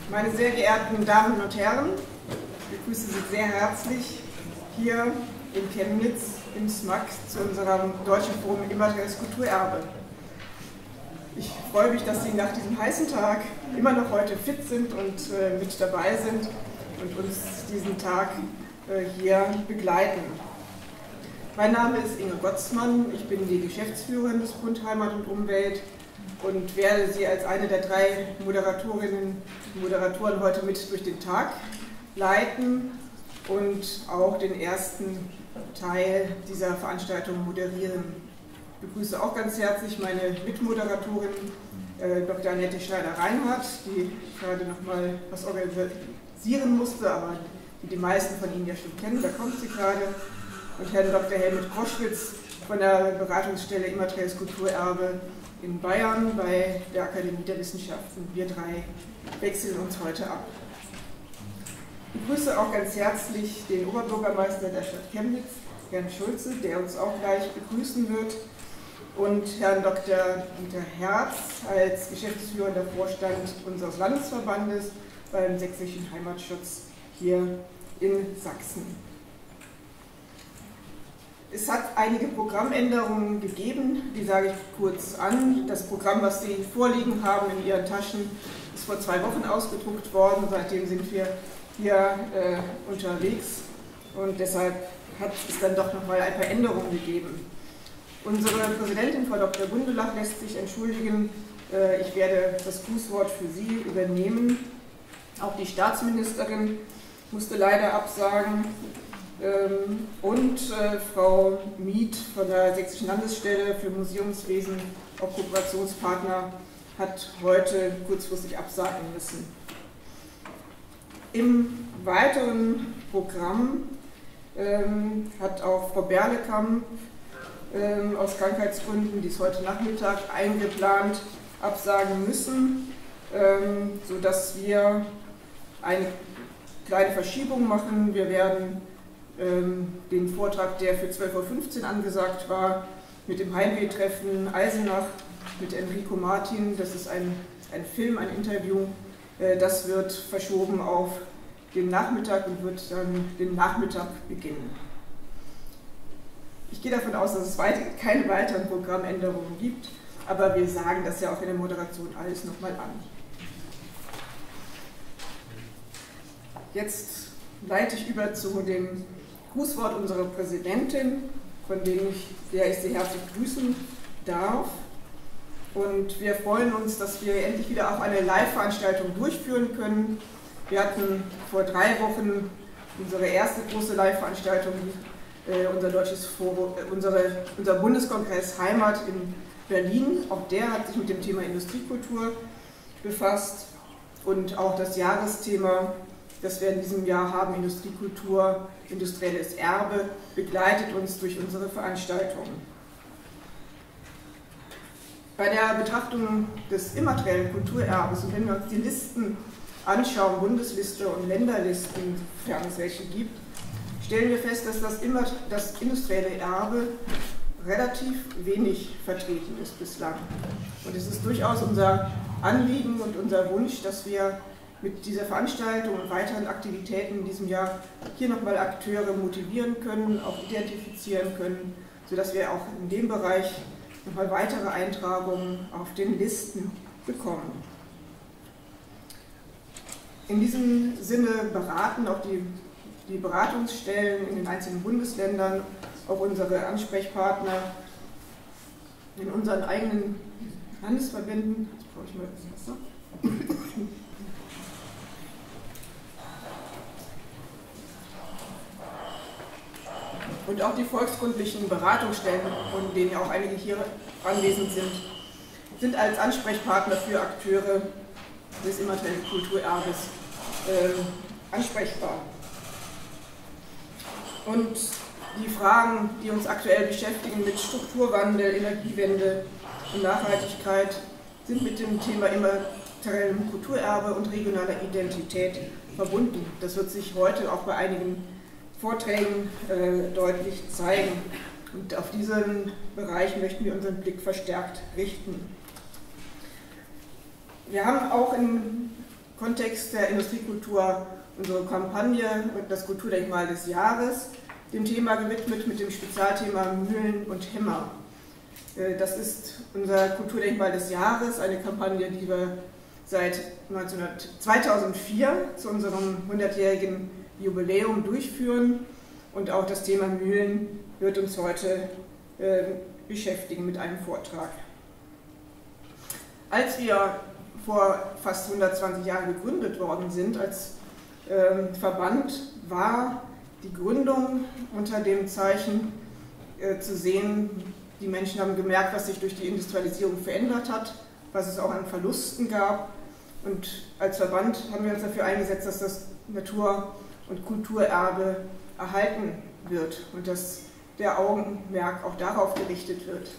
Meine sehr geehrten Damen und Herren, ich begrüße Sie sehr herzlich hier in Chemnitz im SMAK zu unserem Deutschen Forum Immaterielles Kulturerbe. Ich freue mich, dass Sie nach diesem heißen Tag immer noch heute fit sind und mit dabei sind und uns diesen Tag hier begleiten. Mein Name ist Inge Gotzmann, ich bin die Geschäftsführerin des Bund Heimat und Umwelt und werde Sie als eine der 3 Moderatorinnen und Moderatoren heute mit durch den Tag leiten und auch den ersten Teil dieser Veranstaltung moderieren. Ich begrüße auch ganz herzlich meine Mitmoderatorin Dr. Annette Schneider-Reinhardt, die gerade noch mal was organisieren musste, aber die meisten von Ihnen ja schon kennen, da kommt sie gerade. Und Herrn Dr. Helmut Kroschwitz von der Beratungsstelle Immaterielles Kulturerbe in Bayern bei der Akademie der Wissenschaften. Wir 3 wechseln uns heute ab. Ich begrüße auch ganz herzlich den Oberbürgermeister der Stadt Chemnitz, Herrn Schulze, der uns auch gleich begrüßen wird, und Herrn Dr. Dieter Herz als geschäftsführender Vorstand unseres Landesverbandes beim Sächsischen Heimatschutz hier in Sachsen. Es hat einige Programmänderungen gegeben, die sage ich kurz an. Das Programm, was Sie vorliegen haben in Ihren Taschen, ist vor 2 Wochen ausgedruckt worden. Seitdem sind wir hier unterwegs und deshalb hat es dann doch noch mal ein paar Änderungen gegeben. Unsere Präsidentin, Frau Dr. Gundelach, lässt sich entschuldigen. Ich werde das Grußwort für Sie übernehmen. Auch die Staatsministerin musste leider absagen. Und Frau Mieth von der Sächsischen Landesstelle für Museumswesen, auch Kooperationspartner, hat heute kurzfristig absagen müssen. Im weiteren Programm hat auch Frau Berlekamp aus Krankheitsgründen, die ist heute Nachmittag eingeplant, absagen müssen, sodass wir eine kleine Verschiebung machen. Wir werden den Vortrag, der für 12:15 Uhr angesagt war, mit dem Heimweh-Treffen Eisenach mit Enrico Martin, das ist ein Film, ein Interview, das wird verschoben auf den Nachmittag und wird dann den Nachmittag beginnen. Ich gehe davon aus, dass es keine weiteren Programmänderungen gibt, aber wir sagen das ja auch in der Moderation alles nochmal an. Jetzt leite ich über zu dem Grußwort unserer Präsidentin, von dem ich Sie herzlich grüßen darf. Und wir freuen uns, dass wir endlich wieder auch eine Live-Veranstaltung durchführen können. Wir hatten vor 3 Wochen unsere erste große Live-Veranstaltung, unser Bundeskongress Heimat in Berlin. Auch der hat sich mit dem Thema Industriekultur befasst und auch das Jahresthema, das wir in diesem Jahr haben, Industriekultur, industrielles Erbe, begleitet uns durch unsere Veranstaltungen. Bei der Betrachtung des immateriellen Kulturerbes und wenn wir uns die Listen anschauen, Bundesliste und Länderlisten, sofern es welche gibt, stellen wir fest, dass das industrielle Erbe relativ wenig vertreten ist bislang. Und es ist durchaus unser Anliegen und unser Wunsch, dass wir mit dieser Veranstaltung und weiteren Aktivitäten in diesem Jahr hier nochmal Akteure motivieren können, auch identifizieren können, sodass wir auch in dem Bereich nochmal weitere Eintragungen auf den Listen bekommen. In diesem Sinne beraten auch die Beratungsstellen in den einzelnen Bundesländern, auch unsere Ansprechpartner in unseren eigenen Landesverbänden. Jetzt brauche ich mal das Wasser. Und auch die volkskundlichen Beratungsstellen, von denen ja auch einige hier anwesend sind als Ansprechpartner für Akteure des immateriellen Kulturerbes ansprechbar. Und die Fragen, die uns aktuell beschäftigen mit Strukturwandel, Energiewende und Nachhaltigkeit, sind mit dem Thema immateriellem Kulturerbe und regionaler Identität verbunden. Das wird sich heute auch bei einigen Vorträgen deutlich zeigen. Und auf diesen Bereich möchten wir unseren Blick verstärkt richten. Wir haben auch im Kontext der Industriekultur unsere Kampagne und das Kulturdenkmal des Jahres dem Thema gewidmet mit dem Spezialthema Mühlen und Hämmer. Das ist unser Kulturdenkmal des Jahres, eine Kampagne, die wir seit 2004 zu unserem 100-jährigen Jubiläum durchführen, und auch das Thema Mühlen wird uns heute beschäftigen mit einem Vortrag. Als wir vor fast 120 Jahren gegründet worden sind als Verband, war die Gründung unter dem Zeichen zu sehen, die Menschen haben gemerkt, was sich durch die Industrialisierung verändert hat, was es auch an Verlusten gab, und als Verband haben wir uns dafür eingesetzt, dass das Natur- und Kulturerbe erhalten wird und dass der Augenmerk auch darauf gerichtet wird.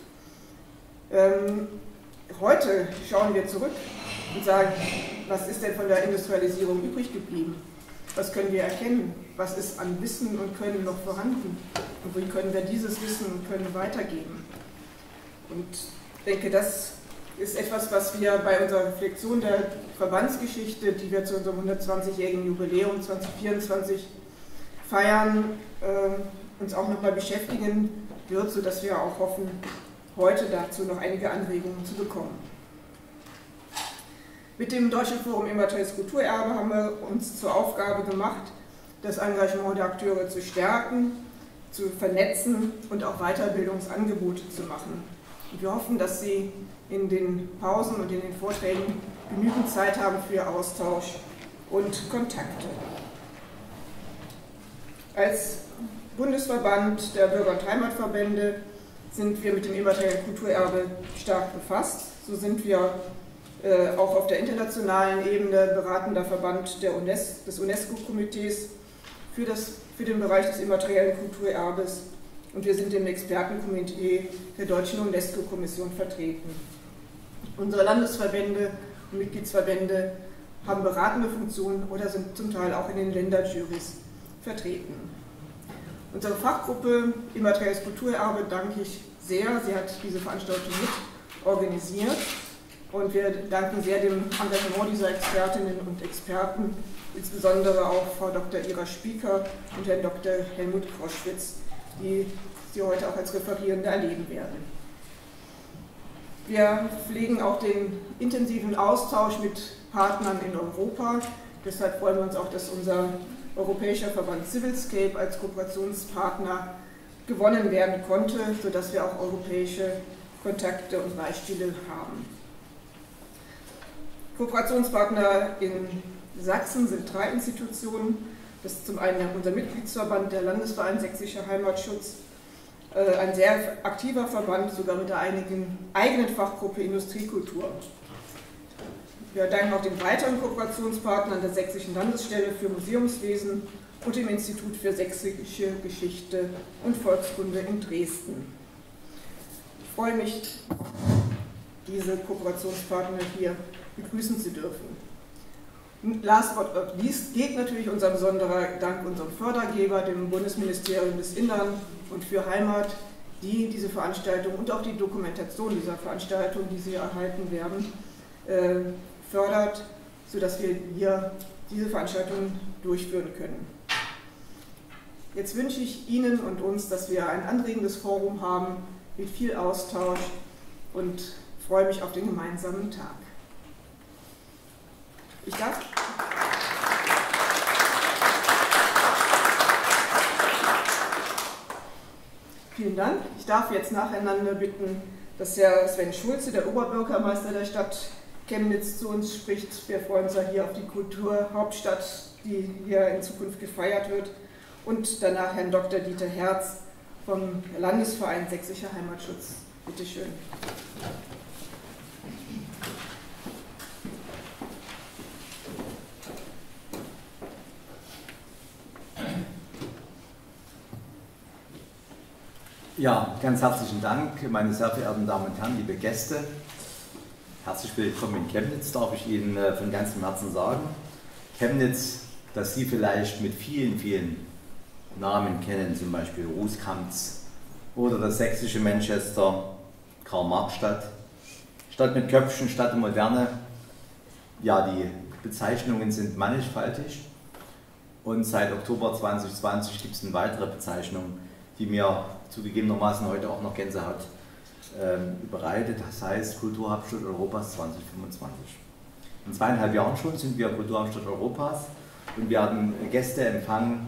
Heute schauen wir zurück und sagen, was ist denn von der Industrialisierung übrig geblieben? Was können wir erkennen? Was ist an Wissen und Können noch vorhanden? Und wie können wir dieses Wissen und Können weitergeben? Und ich denke, das ist etwas, was wir bei unserer Reflexion der Verbandsgeschichte, die wir zu unserem 120-jährigen Jubiläum 2024 feiern, uns auch nochmal beschäftigen wird, sodass wir auch hoffen, heute dazu noch einige Anregungen zu bekommen. Mit dem Deutschen Forum Immaterielles Kulturerbe haben wir uns zur Aufgabe gemacht, das Engagement der Akteure zu stärken, zu vernetzen und auch Weiterbildungsangebote zu machen. Und wir hoffen, dass Sie in den Pausen und in den Vorträgen genügend Zeit haben für Austausch und Kontakte. Als Bundesverband der Bürger- und Heimatverbände sind wir mit dem immateriellen Kulturerbe stark befasst. So sind wir auch auf der internationalen Ebene beratender Verband des UNESCO-Komitees für den Bereich des immateriellen Kulturerbes, und wir sind im Expertenkomitee der Deutschen UNESCO-Kommission vertreten. Unsere Landesverbände und Mitgliedsverbände haben beratende Funktionen oder sind zum Teil auch in den Länderjurys vertreten. Unsere Fachgruppe Immaterielles Kulturerbe danke ich sehr. Sie hat diese Veranstaltung mit organisiert. Und wir danken sehr dem Engagement dieser Expertinnen und Experten, insbesondere auch Frau Dr. Ira Spieker und Herrn Dr. Helmut Kroschwitz, die Sie heute auch als Referierende erleben werden. Wir pflegen auch den intensiven Austausch mit Partnern in Europa. Deshalb freuen wir uns auch, dass unser europäischer Verband Civilscape als Kooperationspartner gewonnen werden konnte, sodass wir auch europäische Kontakte und Beispiele haben. Kooperationspartner in Sachsen sind 3 Institutionen. Das ist zum einen unser Mitgliedsverband, der Landesverein Sächsischer Heimatschutz, ein sehr aktiver Verband, sogar mit der eigenen Fachgruppe Industriekultur. Wir danken auch den weiteren Kooperationspartnern der Sächsischen Landesstelle für Museumswesen und dem Institut für Sächsische Geschichte und Volkskunde in Dresden. Ich freue mich, diese Kooperationspartner hier begrüßen zu dürfen. Und last but not least geht natürlich unser besonderer Dank unserem Fördergeber, dem Bundesministerium des Innern und für Heimat, die diese Veranstaltung und auch die Dokumentation dieser Veranstaltung, die Sie erhalten werden, fördert, sodass wir hier diese Veranstaltung durchführen können. Jetzt wünsche ich Ihnen und uns, dass wir ein anregendes Forum haben mit viel Austausch, und freue mich auf den gemeinsamen Tag. Ich darf. Vielen Dank. Ich darf jetzt nacheinander bitten, dass Herr Sven Schulze, der Oberbürgermeister der Stadt Chemnitz, zu uns spricht. Wir freuen uns ja hier auf die Kulturhauptstadt, die hier in Zukunft gefeiert wird. Und danach Herrn Dr. Dieter Herz vom Landesverein Sächsischer Heimatschutz. Bitte schön. Ja, ganz herzlichen Dank, meine sehr verehrten Damen und Herren, liebe Gäste. Herzlich willkommen in Chemnitz, darf ich Ihnen von ganzem Herzen sagen. Chemnitz, das Sie vielleicht mit vielen, vielen Namen kennen, zum Beispiel Rußkamps oder das sächsische Manchester, Karl-Marx-Stadt, Stadt mit Köpfchen, Stadt der Moderne. Ja, die Bezeichnungen sind mannigfaltig und seit Oktober 2020 gibt es eine weitere Bezeichnung, die mir zugegebenermaßen heute auch noch Gänsehaut bereitet. Das heißt Kulturhauptstadt Europas 2025. In 2,5 Jahren schon sind wir Kulturhauptstadt Europas und wir hatten Gäste empfangen,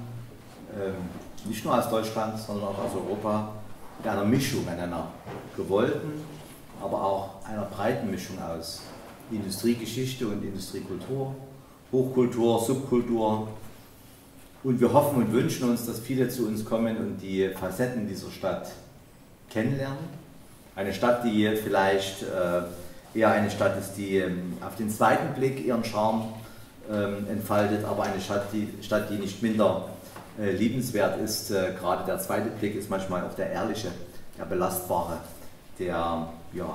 nicht nur aus Deutschland, sondern auch aus Europa, mit einer Mischung, einer gewollten, aber auch einer breiten Mischung aus Industriegeschichte und Industriekultur, Hochkultur, Subkultur. Und wir hoffen und wünschen uns, dass viele zu uns kommen und die Facetten dieser Stadt kennenlernen. Eine Stadt, die vielleicht eher eine Stadt ist, die auf den zweiten Blick ihren Charme entfaltet, aber eine Stadt, die nicht minder liebenswert ist. Gerade der zweite Blick ist manchmal auch der ehrliche, der belastbare, der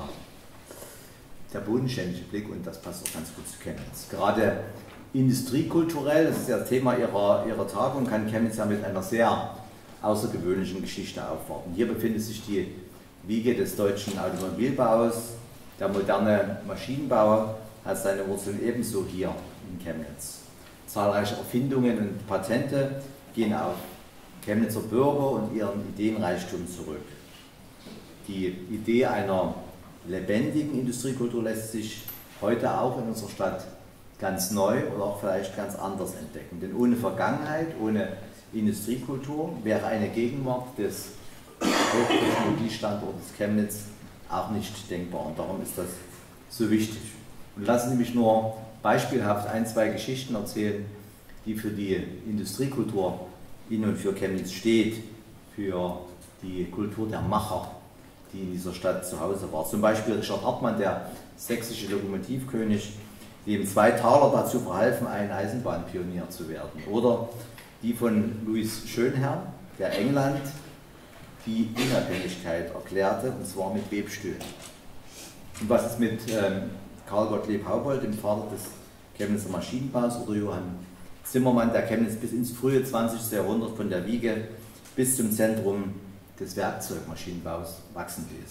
bodenständige Blick, und das passt auch ganz gut zu Chemnitz. Gerade industriekulturell, das ist ja das Thema ihrer Tagung, kann Chemnitz ja mit einer sehr außergewöhnlichen Geschichte aufwarten. Hier befindet sich die Wiege des deutschen Automobilbaus. Der moderne Maschinenbau hat seine Wurzeln ebenso hier in Chemnitz. Zahlreiche Erfindungen und Patente gehen auf Chemnitzer Bürger und ihren Ideenreichtum zurück. Die Idee einer lebendigen Industriekultur lässt sich heute auch in unserer Stadt ganz neu oder auch vielleicht ganz anders entdecken. Denn ohne Vergangenheit, ohne Industriekultur wäre eine Gegenwart des Hochtechnologiestandortes Chemnitz auch nicht denkbar. Und darum ist das so wichtig. Und lassen Sie mich nur beispielhaft 1, 2 Geschichten erzählen, die für die Industriekultur in und für Chemnitz steht, für die Kultur der Macher, die in dieser Stadt zu Hause war. Zum Beispiel Richard Hartmann, der sächsische Lokomotivkönig, dem 2 Taler dazu verhalfen, ein Eisenbahnpionier zu werden. Oder die von Louis Schönherr, der England die Unabhängigkeit erklärte, und zwar mit Webstühlen. Und was ist mit Karl Gottlieb Haubold, dem Vater des Chemnitzer Maschinenbaus, oder Johann Zimmermann, der Chemnitz bis ins frühe 20. Jahrhundert von der Wiege bis zum Zentrum des Werkzeugmaschinenbaus wachsen ließ.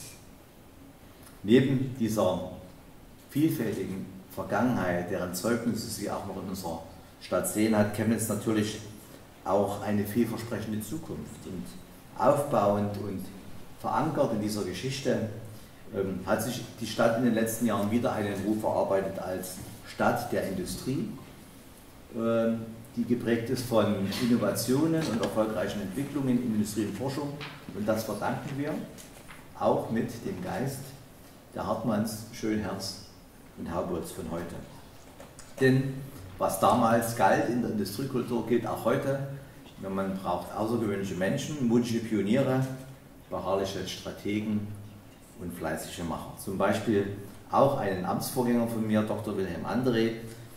Neben dieser vielfältigen Vergangenheit, deren Zeugnisse Sie auch noch in unserer Stadt sehen, hat Chemnitz natürlich auch eine vielversprechende Zukunft. Und aufbauend und verankert in dieser Geschichte hat sich die Stadt in den letzten Jahren wieder einen Ruf erarbeitet als Stadt der Industrie, die geprägt ist von Innovationen und erfolgreichen Entwicklungen in Industrie und Forschung. Und das verdanken wir auch mit dem Geist der Hartmanns, Schönherrs und Haubolds von heute. Denn was damals galt in der Industriekultur, gilt auch heute. Man braucht außergewöhnliche Menschen, mutige Pioniere, beharrliche Strategen und fleißige Macher. Zum Beispiel auch einen Amtsvorgänger von mir, Dr. Wilhelm André.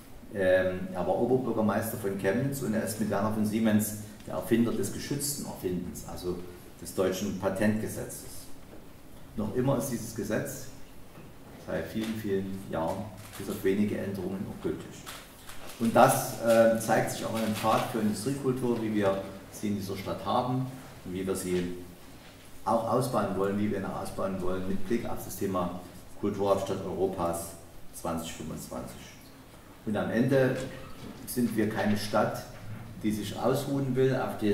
Er war Oberbürgermeister von Chemnitz und er ist mit Werner von Siemens der Erfinder des geschützten Erfindens, also des deutschen Patentgesetzes. Noch immer ist dieses Gesetz seit vielen, vielen Jahren bis auf wenige Änderungen noch gültig. Und das zeigt sich auch an dem Pfad für Industriekultur, wie wir sie in dieser Stadt haben und wie wir sie auch ausbauen wollen, wie wir ihn auch ausbauen wollen, mit Blick auf das Thema Kulturhauptstadt Europas 2025. Und am Ende sind wir keine Stadt, die sich ausruhen will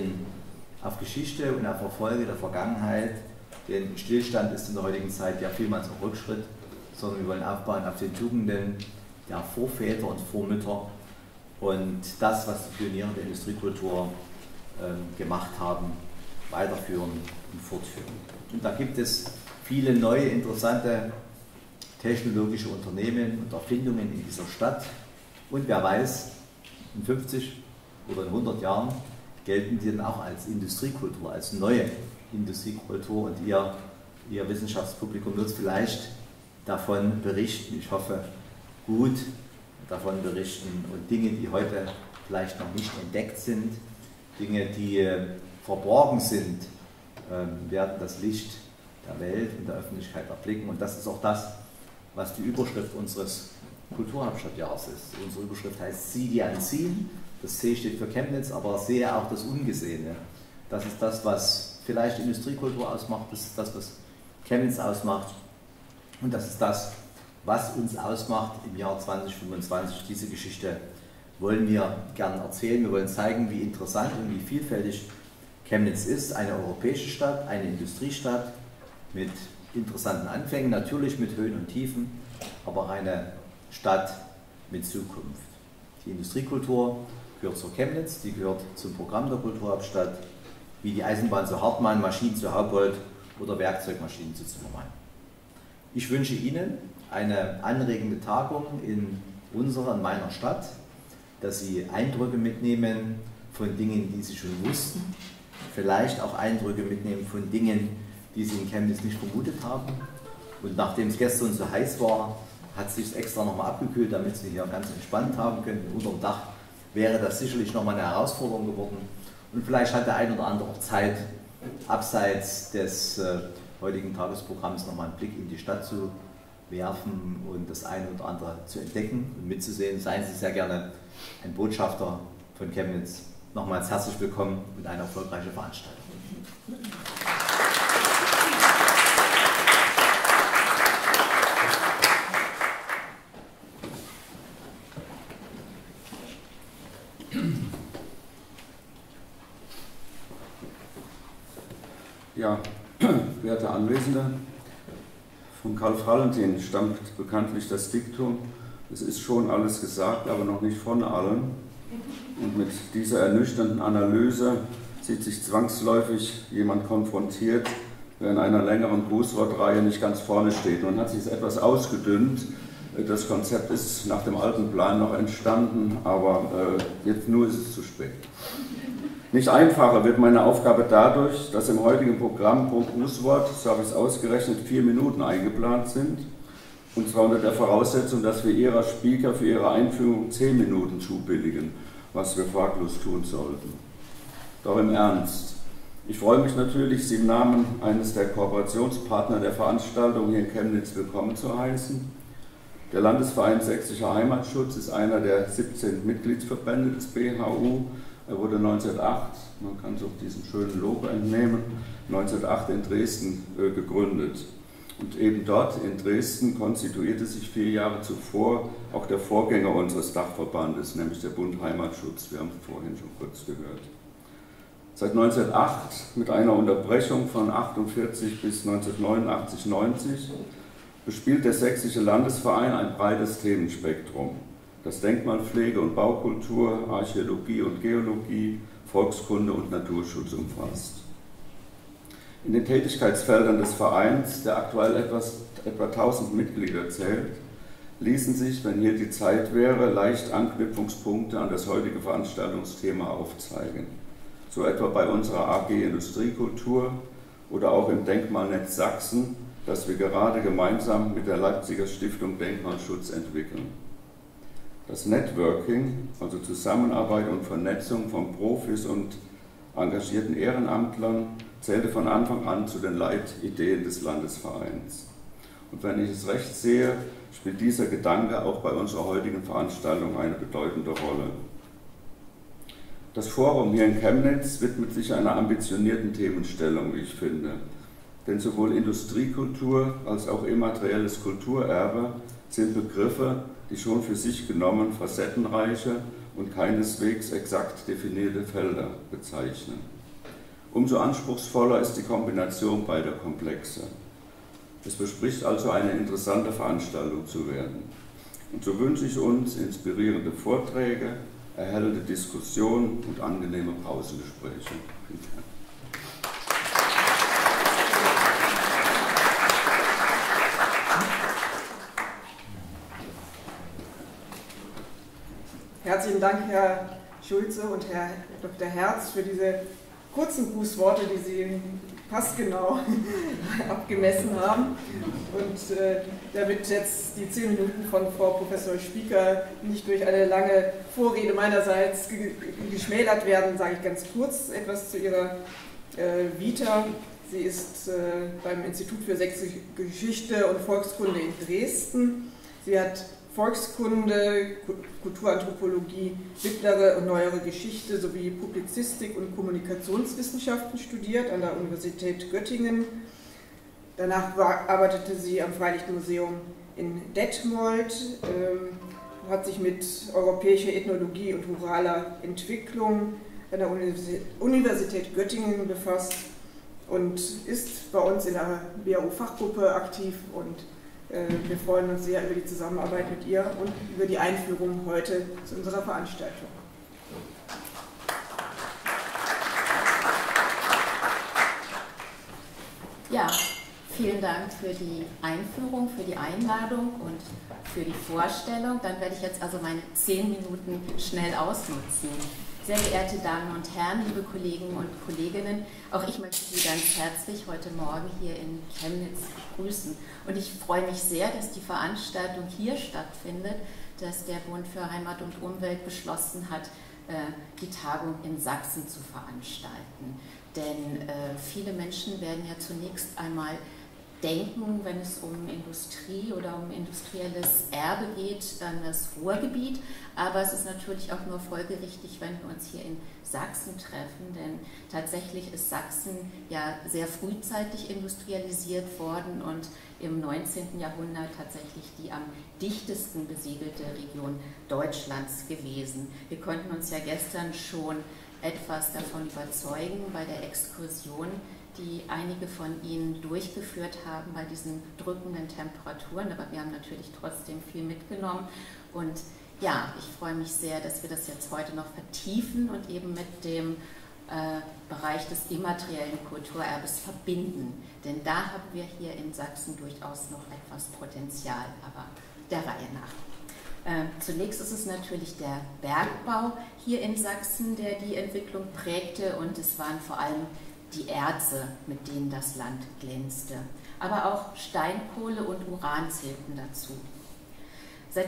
auf Geschichte und auf Erfolge der Vergangenheit, denn Stillstand ist in der heutigen Zeit ja vielmals auch Rückschritt, sondern wir wollen aufbauen auf den Tugenden der Vorväter und Vormütter und das, was die Pioniere der Industriekultur gemacht haben, weiterführen und fortführen. Und da gibt es viele neue, interessante technologische Unternehmen und Erfindungen in dieser Stadt. Und wer weiß, in 50 oder in 100 Jahren gelten die dann auch als Industriekultur, als neue Industriekultur. Und Ihr Wissenschaftspublikum wird vielleicht davon berichten, ich hoffe gut davon berichten, und Dinge, die heute vielleicht noch nicht entdeckt sind, Dinge, die verborgen sind, werden das Licht der Welt und der Öffentlichkeit erblicken. Und das ist auch das, was die Überschrift unseres Kulturhauptstadtjahres ist. Unsere Überschrift heißt "Sieh die Anziehen". Das C steht für Chemnitz, aber sehe auch das Ungesehene. Das ist das, was vielleicht Industriekultur ausmacht, das ist das, was Chemnitz ausmacht. Und das ist das, was uns ausmacht im Jahr 2025. Diese Geschichte wollen wir gerne erzählen. Wir wollen zeigen, wie interessant und wie vielfältig Chemnitz ist. Eine europäische Stadt, eine Industriestadt mit interessanten Anfängen, natürlich mit Höhen und Tiefen, aber auch eine Stadt mit Zukunft. Die Industriekultur gehört zur Chemnitz, die gehört zum Programm der Kulturhauptstadt, wie die Eisenbahn zu Hartmann, Maschinen zu Haubold oder Werkzeugmaschinen zu Zimmermann. Ich wünsche Ihnen eine anregende Tagung in unserer, in meiner Stadt, dass Sie Eindrücke mitnehmen von Dingen, die Sie schon wussten, vielleicht auch Eindrücke mitnehmen von Dingen, die Sie in Chemnitz nicht vermutet haben. Und nachdem es gestern so heiß war, hat es sich extra nochmal abgekühlt, damit Sie hier ganz entspannt haben können. Unter dem Dach wäre das sicherlich nochmal eine Herausforderung geworden. Und vielleicht hat der ein oder andere auch Zeit, abseits des heutigen Tagesprogramms nochmal einen Blick in die Stadt zu werfen und das eine oder andere zu entdecken und mitzusehen. Seien Sie sehr gerne ein Botschafter von Chemnitz. Nochmals herzlich willkommen und eine erfolgreiche Veranstaltung. Ja, werte Anwesende, von Karl Valentin stammt bekanntlich das Diktum: Es ist schon alles gesagt, aber noch nicht von allem. Und mit dieser ernüchternden Analyse sieht sich zwangsläufig jemand konfrontiert, der in einer längeren Grußwortreihe nicht ganz vorne steht. Nun hat sich es etwas ausgedünnt. Das Konzept ist nach dem alten Plan noch entstanden, aber jetzt nur ist es zu spät. Nicht einfacher wird meine Aufgabe dadurch, dass im heutigen Programm pro Grußwort, so habe ich es ausgerechnet, 4 Minuten eingeplant sind. Und zwar unter der Voraussetzung, dass wir Ihrer Speaker für Ihre Einführung 10 Minuten zubilligen, was wir fraglos tun sollten. Doch im Ernst. Ich freue mich natürlich, Sie im Namen eines der Kooperationspartner der Veranstaltung hier in Chemnitz willkommen zu heißen. Der Landesverein Sächsischer Heimatschutz ist einer der 17 Mitgliedsverbände des BHU. Er wurde 1908, man kann es auch diesem schönen Logo entnehmen, 1908 in Dresden gegründet. Und eben dort in Dresden konstituierte sich 4 Jahre zuvor auch der Vorgänger unseres Dachverbandes, nämlich der Bund Heimatschutz. Wir haben es vorhin schon kurz gehört. Seit 1908, mit einer Unterbrechung von 1948 bis 1989, 90, bespielt der Sächsische Landesverein ein breites Themenspektrum, das Denkmalpflege und Baukultur, Archäologie und Geologie, Volkskunde und Naturschutz umfasst. In den Tätigkeitsfeldern des Vereins, der aktuell etwa 1000 Mitglieder zählt, ließen sich, wenn hier die Zeit wäre, leicht Anknüpfungspunkte an das heutige Veranstaltungsthema aufzeigen. So etwa bei unserer AG Industriekultur oder auch im Denkmalnetz Sachsen, das wir gerade gemeinsam mit der Leipziger Stiftung Denkmalschutz entwickeln. Das Networking, also Zusammenarbeit und Vernetzung von Profis und engagierten Ehrenamtlern, zählte von Anfang an zu den Leitideen des Landesvereins. Und wenn ich es recht sehe, spielt dieser Gedanke auch bei unserer heutigen Veranstaltung eine bedeutende Rolle. Das Forum hier in Chemnitz widmet sich einer ambitionierten Themenstellung, wie ich finde. Denn sowohl Industriekultur als auch immaterielles Kulturerbe sind Begriffe, die schon für sich genommen facettenreiche und keineswegs exakt definierte Felder bezeichnen. Umso anspruchsvoller ist die Kombination beider Komplexe. Es verspricht also eine interessante Veranstaltung zu werden. Und so wünsche ich uns inspirierende Vorträge, erhellende Diskussionen und angenehme Pausengespräche. Herzlichen Dank, Herr Schulze und Herr Dr. Herz, für diese kurzen Grußworte, die Sie passgenau abgemessen haben. Und damit jetzt die 10 Minuten von Frau Professor Spieker nicht durch eine lange Vorrede meinerseits geschmälert werden, sage ich ganz kurz etwas zu ihrer Vita. Sie ist beim Institut für Sächsische Geschichte und Volkskunde in Dresden. Sie hat Volkskunde, Kulturanthropologie, mittlere und neuere Geschichte sowie Publizistik und Kommunikationswissenschaften studiert an der Universität Göttingen. Danach arbeitete sie am Freilichtmuseum in Detmold, hat sich mit europäischer Ethnologie und ruraler Entwicklung an der Universität Göttingen befasst und ist bei uns in der BAU-Fachgruppe aktiv, und wir freuen uns sehr über die Zusammenarbeit mit ihr und über die Einführung heute zu unserer Veranstaltung. Ja, vielen Dank für die Einführung, für die Einladung und für die Vorstellung. Dann werde ich jetzt also meine 10 Minuten schnell ausnutzen. Sehr geehrte Damen und Herren, liebe Kollegen und Kolleginnen, auch ich möchte Sie ganz herzlich heute Morgen hier in Chemnitz begrüßen. Und ich freue mich sehr, dass die Veranstaltung hier stattfindet, dass der Bund für Heimat und Umwelt beschlossen hat, die Tagung in Sachsen zu veranstalten. Denn viele Menschen werden ja zunächst einmal denken, wenn es um Industrie oder um industrielles Erbe geht, an das Ruhrgebiet. Aber es ist natürlich auch nur folgerichtig, wenn wir uns hier in Sachsen treffen, denn tatsächlich ist Sachsen ja sehr frühzeitig industrialisiert worden und im 19. Jahrhundert tatsächlich die am dichtesten besiedelte Region Deutschlands gewesen. Wir konnten uns ja gestern schon etwas davon überzeugen bei der Exkursion, die einige von Ihnen durchgeführt haben bei diesen drückenden Temperaturen, aber wir haben natürlich trotzdem viel mitgenommen. Und ja, ich freue mich sehr, dass wir das jetzt heute noch vertiefen und eben mit dem Bereich des immateriellen Kulturerbes verbinden. Denn da haben wir hier in Sachsen durchaus noch etwas Potenzial, aber der Reihe nach. Zunächst ist es natürlich der Bergbau hier in Sachsen, der die Entwicklung prägte, und es waren vor allem die Erze, mit denen das Land glänzte. Aber auch Steinkohle und Uran zählten dazu. Seit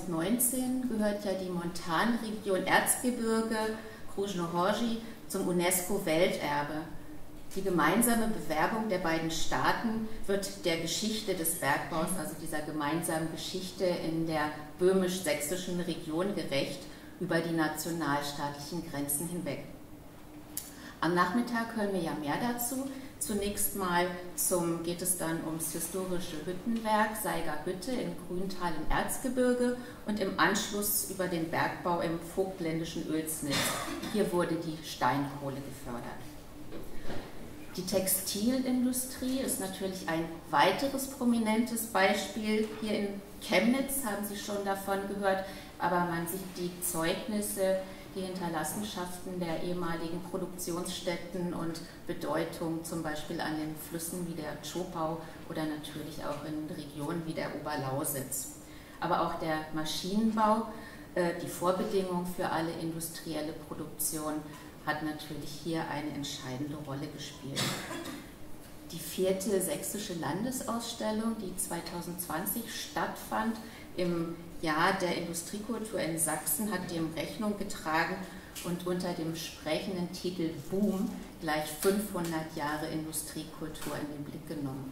2019 gehört ja die Montanregion Erzgebirge Krujno-Horsy zum UNESCO-Welterbe. Die gemeinsame Bewerbung der beiden Staaten wird der Geschichte des Bergbaus, also dieser gemeinsamen Geschichte in der böhmisch-sächsischen Region, gerecht über die nationalstaatlichen Grenzen hinweg. Am Nachmittag hören wir ja mehr dazu. Zunächst mal geht es dann ums historische Hüttenwerk Saiger-Hütte in Grüntal im Erzgebirge und im Anschluss über den Bergbau im vogtländischen Oelsnitz. Hier wurde die Steinkohle gefördert. Die Textilindustrie ist natürlich ein weiteres prominentes Beispiel. Hier in Chemnitz haben Sie schon davon gehört, aber man sieht die Zeugnisse, die Hinterlassenschaften der ehemaligen Produktionsstätten und Bedeutung zum Beispiel an den Flüssen wie der Zschopau oder natürlich auch in Regionen wie der Oberlausitz. Aber auch der Maschinenbau, die Vorbedingung für alle industrielle Produktion, hat natürlich hier eine entscheidende Rolle gespielt. Die 4. Sächsische Landesausstellung, die 2020 stattfand, im Jahr der Industriekultur in Sachsen, hat dem Rechnung getragen und unter dem sprechenden Titel Boom gleich 500 Jahre Industriekultur in den Blick genommen.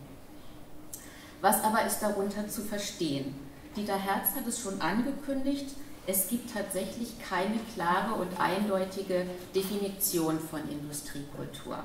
Was aber ist darunter zu verstehen? Dieter Herz hat es schon angekündigt, es gibt tatsächlich keine klare und eindeutige Definition von Industriekultur.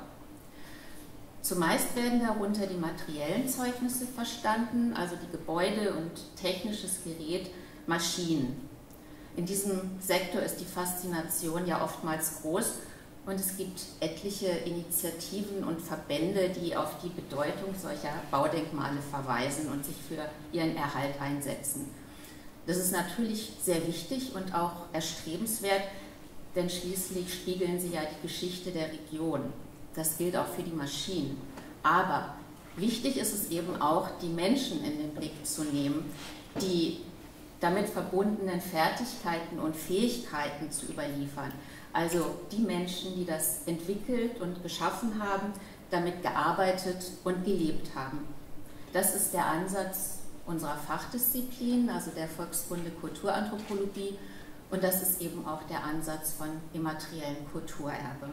Zumeist werden darunter die materiellen Zeugnisse verstanden, also die Gebäude und technisches Gerät, Maschinen. In diesem Sektor ist die Faszination ja oftmals groß und es gibt etliche Initiativen und Verbände, die auf die Bedeutung solcher Baudenkmale verweisen und sich für ihren Erhalt einsetzen. Das ist natürlich sehr wichtig und auch erstrebenswert, denn schließlich spiegeln sie ja die Geschichte der Region. Das gilt auch für die Maschinen. Aber wichtig ist es eben auch, die Menschen in den Blick zu nehmen, die damit verbundenen Fertigkeiten und Fähigkeiten zu überliefern. Also die Menschen, die das entwickelt und geschaffen haben, damit gearbeitet und gelebt haben. Das ist der Ansatz unserer Fachdisziplin, also der Volkskunde Kulturanthropologie, und das ist eben auch der Ansatz von immateriellem Kulturerbe.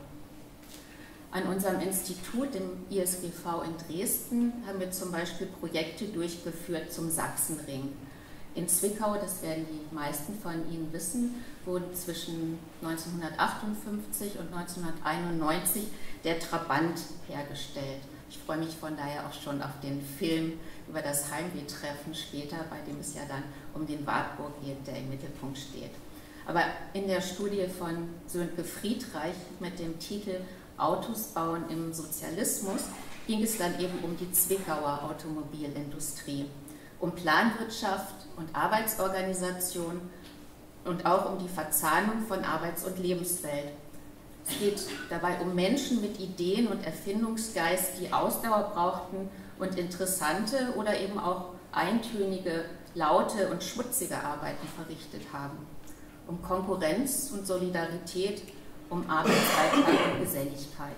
An unserem Institut, dem ISGV in Dresden, haben wir zum Beispiel Projekte durchgeführt zum Sachsenring. In Zwickau, das werden die meisten von Ihnen wissen, wurde zwischen 1958 und 1991 der Trabant hergestellt. Ich freue mich von daher auch schon auf den Film über das Heimweh-Treffen später, bei dem es ja dann um den Wartburg geht, der im Mittelpunkt steht. Aber in der Studie von Sönke Friedreich mit dem Titel Autos bauen im Sozialismus ging es dann eben um die Zwickauer Automobilindustrie, um Planwirtschaft und Arbeitsorganisation und auch um die Verzahnung von Arbeits- und Lebenswelt. Es geht dabei um Menschen mit Ideen und Erfindungsgeist, die Ausdauer brauchten und interessante oder eben auch eintönige, laute und schmutzige Arbeiten verrichtet haben. Um Konkurrenz und Solidarität, um Arbeitsalltag und Geselligkeit.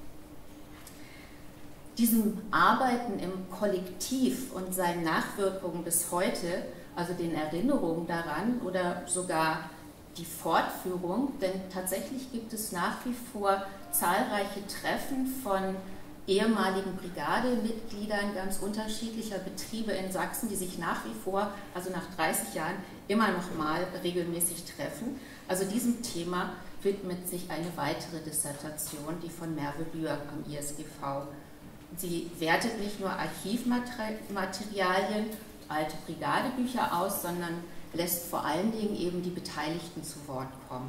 Diesem Arbeiten im Kollektiv und seinen Nachwirkungen bis heute, also den Erinnerungen daran oder sogar die Fortführung, denn tatsächlich gibt es nach wie vor zahlreiche Treffen von ehemaligen Brigademitgliedern ganz unterschiedlicher Betriebe in Sachsen, die sich nach wie vor, also nach 30 Jahren, immer noch mal regelmäßig treffen. Also diesem Thema widmet sich eine weitere Dissertation, die von Merve Bürg am ISGV. Sie wertet nicht nur Archivmaterialien, alte Brigadebücher aus, sondern lässt vor allen Dingen eben die Beteiligten zu Wort kommen.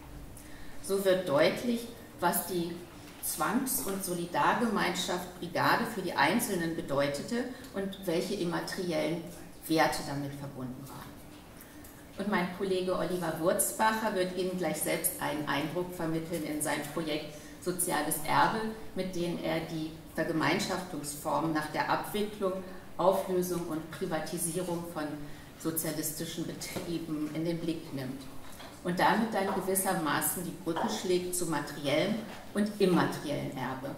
So wird deutlich, was die Zwangs- und Solidargemeinschaft Brigade für die Einzelnen bedeutete und welche immateriellen Werte damit verbunden waren. Und mein Kollege Oliver Wurzbacher wird Ihnen gleich selbst einen Eindruck vermitteln in sein Projekt Soziales Erbe, mit dem er die Vergemeinschaftungsform nach der Abwicklung, Auflösung und Privatisierung von sozialistischen Betrieben in den Blick nimmt und damit dann gewissermaßen die Brücke schlägt zu materiellem und immateriellem Erbe.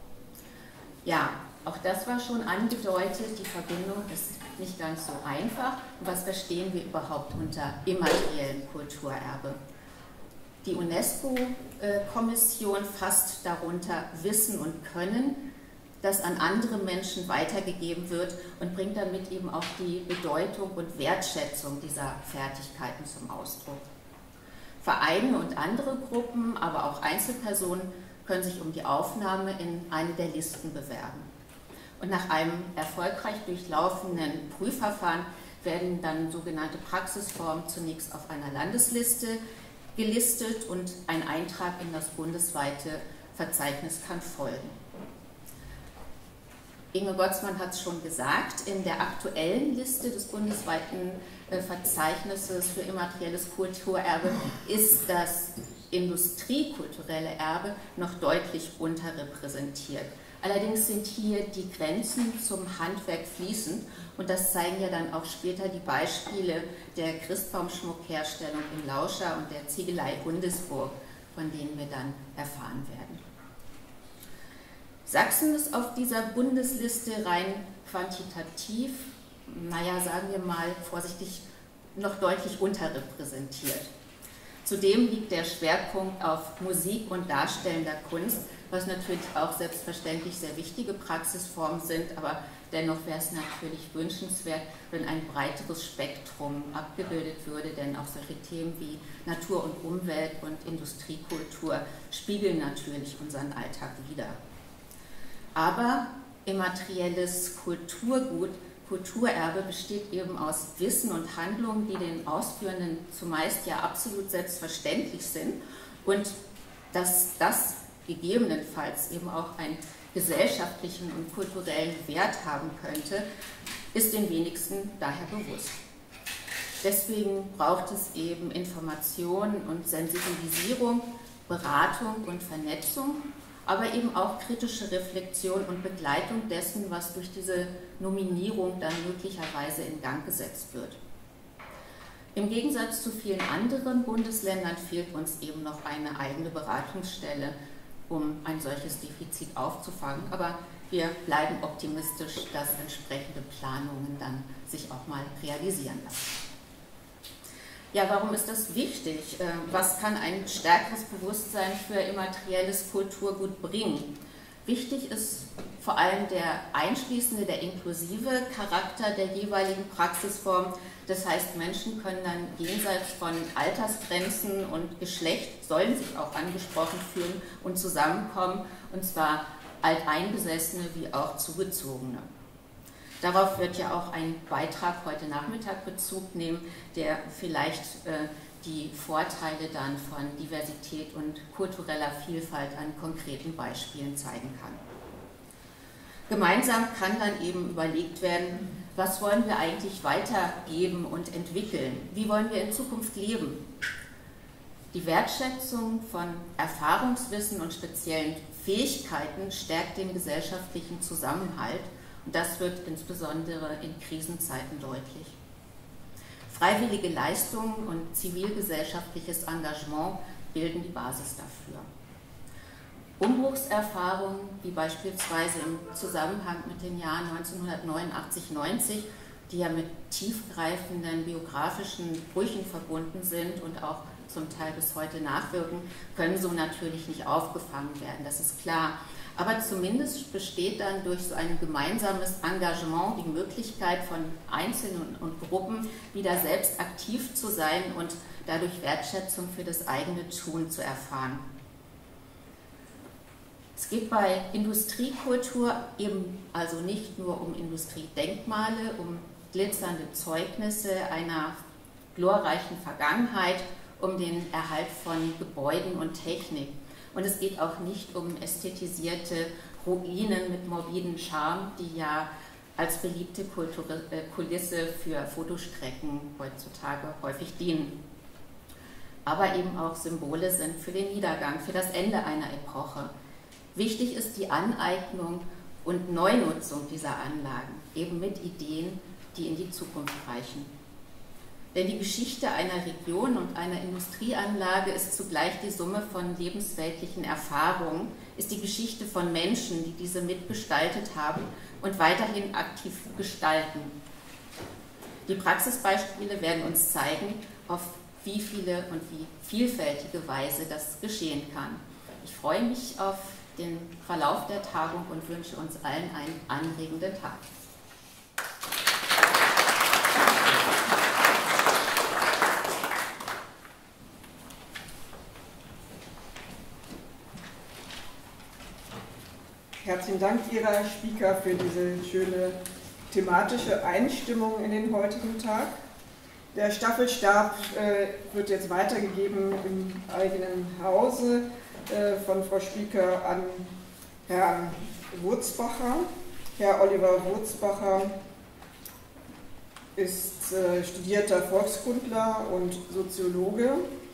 Ja, auch das war schon angedeutet, die Verbindung ist nicht ganz so einfach. Und was verstehen wir überhaupt unter immateriellem Kulturerbe? Die UNESCO-Kommission fasst darunter Wissen und Können, das an andere Menschen weitergegeben wird und bringt damit eben auch die Bedeutung und Wertschätzung dieser Fertigkeiten zum Ausdruck. Vereine und andere Gruppen, aber auch Einzelpersonen können sich um die Aufnahme in eine der Listen bewerben. Und nach einem erfolgreich durchlaufenden Prüfverfahren werden dann sogenannte Praxisformen zunächst auf einer Landesliste gelistet und ein Eintrag in das bundesweite Verzeichnis kann folgen. Inge Gotzmann hat es schon gesagt, in der aktuellen Liste des bundesweiten Verzeichnisses für immaterielles Kulturerbe ist das industriekulturelle Erbe noch deutlich unterrepräsentiert. Allerdings sind hier die Grenzen zum Handwerk fließend und das zeigen ja dann auch später die Beispiele der Christbaumschmuckherstellung in Lauscha und der Ziegelei Bundesburg, von denen wir dann erfahren werden. Sachsen ist auf dieser Bundesliste rein quantitativ, naja, sagen wir mal vorsichtig, noch deutlich unterrepräsentiert. Zudem liegt der Schwerpunkt auf Musik und darstellender Kunst, was natürlich auch selbstverständlich sehr wichtige Praxisformen sind, aber dennoch wäre es natürlich wünschenswert, wenn ein breiteres Spektrum abgebildet würde, denn auch solche Themen wie Natur und Umwelt und Industriekultur spiegeln natürlich unseren Alltag wider. Aber immaterielles Kulturgut, Kulturerbe besteht eben aus Wissen und Handlungen, die den Ausführenden zumeist ja absolut selbstverständlich sind und dass das gegebenenfalls eben auch einen gesellschaftlichen und kulturellen Wert haben könnte, ist den wenigsten daher bewusst. Deswegen braucht es eben Information und Sensibilisierung, Beratung und Vernetzung, aber eben auch kritische Reflexion und Begleitung dessen, was durch diese Nominierung dann möglicherweise in Gang gesetzt wird. Im Gegensatz zu vielen anderen Bundesländern fehlt uns eben noch eine eigene Beratungsstelle, um ein solches Defizit aufzufangen. Aber wir bleiben optimistisch, dass entsprechende Planungen dann sich auch mal realisieren lassen. Ja, warum ist das wichtig? Was kann ein stärkeres Bewusstsein für immaterielles Kulturgut bringen? Wichtig ist vor allem der einschließende, der inklusive Charakter der jeweiligen Praxisform. Das heißt, Menschen können dann jenseits von Altersgrenzen und Geschlecht, sollen sich auch angesprochen fühlen und zusammenkommen, und zwar Alteingesessene wie auch Zugezogene. Darauf wird ja auch ein Beitrag heute Nachmittag Bezug nehmen, der vielleicht die Vorteile dann von Diversität und kultureller Vielfalt an konkreten Beispielen zeigen kann. Gemeinsam kann dann eben überlegt werden, was wollen wir eigentlich weitergeben und entwickeln? Wie wollen wir in Zukunft leben? Die Wertschätzung von Erfahrungswissen und speziellen Fähigkeiten stärkt den gesellschaftlichen Zusammenhalt und das wird insbesondere in Krisenzeiten deutlich. Freiwillige Leistungen und zivilgesellschaftliches Engagement bilden die Basis dafür. Umbruchserfahrungen, wie beispielsweise im Zusammenhang mit den Jahren 1989-90, die ja mit tiefgreifenden biografischen Brüchen verbunden sind und auch zum Teil bis heute nachwirken, können so natürlich nicht aufgefangen werden, das ist klar. Aber zumindest besteht dann durch so ein gemeinsames Engagement die Möglichkeit von Einzelnen und Gruppen wieder selbst aktiv zu sein und dadurch Wertschätzung für das eigene Tun zu erfahren. Es geht bei Industriekultur eben also nicht nur um Industriedenkmale, um glitzernde Zeugnisse einer glorreichen Vergangenheit, um den Erhalt von Gebäuden und Technik. Und es geht auch nicht um ästhetisierte Ruinen mit morbiden Charme, die ja als beliebte Kulisse für Fotostrecken heutzutage häufig dienen. Aber eben auch Symbole sind für den Niedergang, für das Ende einer Epoche. Wichtig ist die Aneignung und Neunutzung dieser Anlagen, eben mit Ideen, die in die Zukunft reichen. Denn die Geschichte einer Region und einer Industrieanlage ist zugleich die Summe von lebensweltlichen Erfahrungen, ist die Geschichte von Menschen, die diese mitgestaltet haben und weiterhin aktiv gestalten. Die Praxisbeispiele werden uns zeigen, auf wie viele und wie vielfältige Weise das geschehen kann. Ich freue mich auf den Verlauf der Tagung und wünsche uns allen einen anregenden Tag. Herzlichen Dank, Ihrer Speaker, für diese schöne thematische Einstimmung in den heutigen Tag. Der Staffelstab wird jetzt weitergegeben im eigenen Hause von Frau Speaker an Herrn Wurzbacher. Herr Oliver Wurzbacher ist studierter Volkskundler und Soziologe.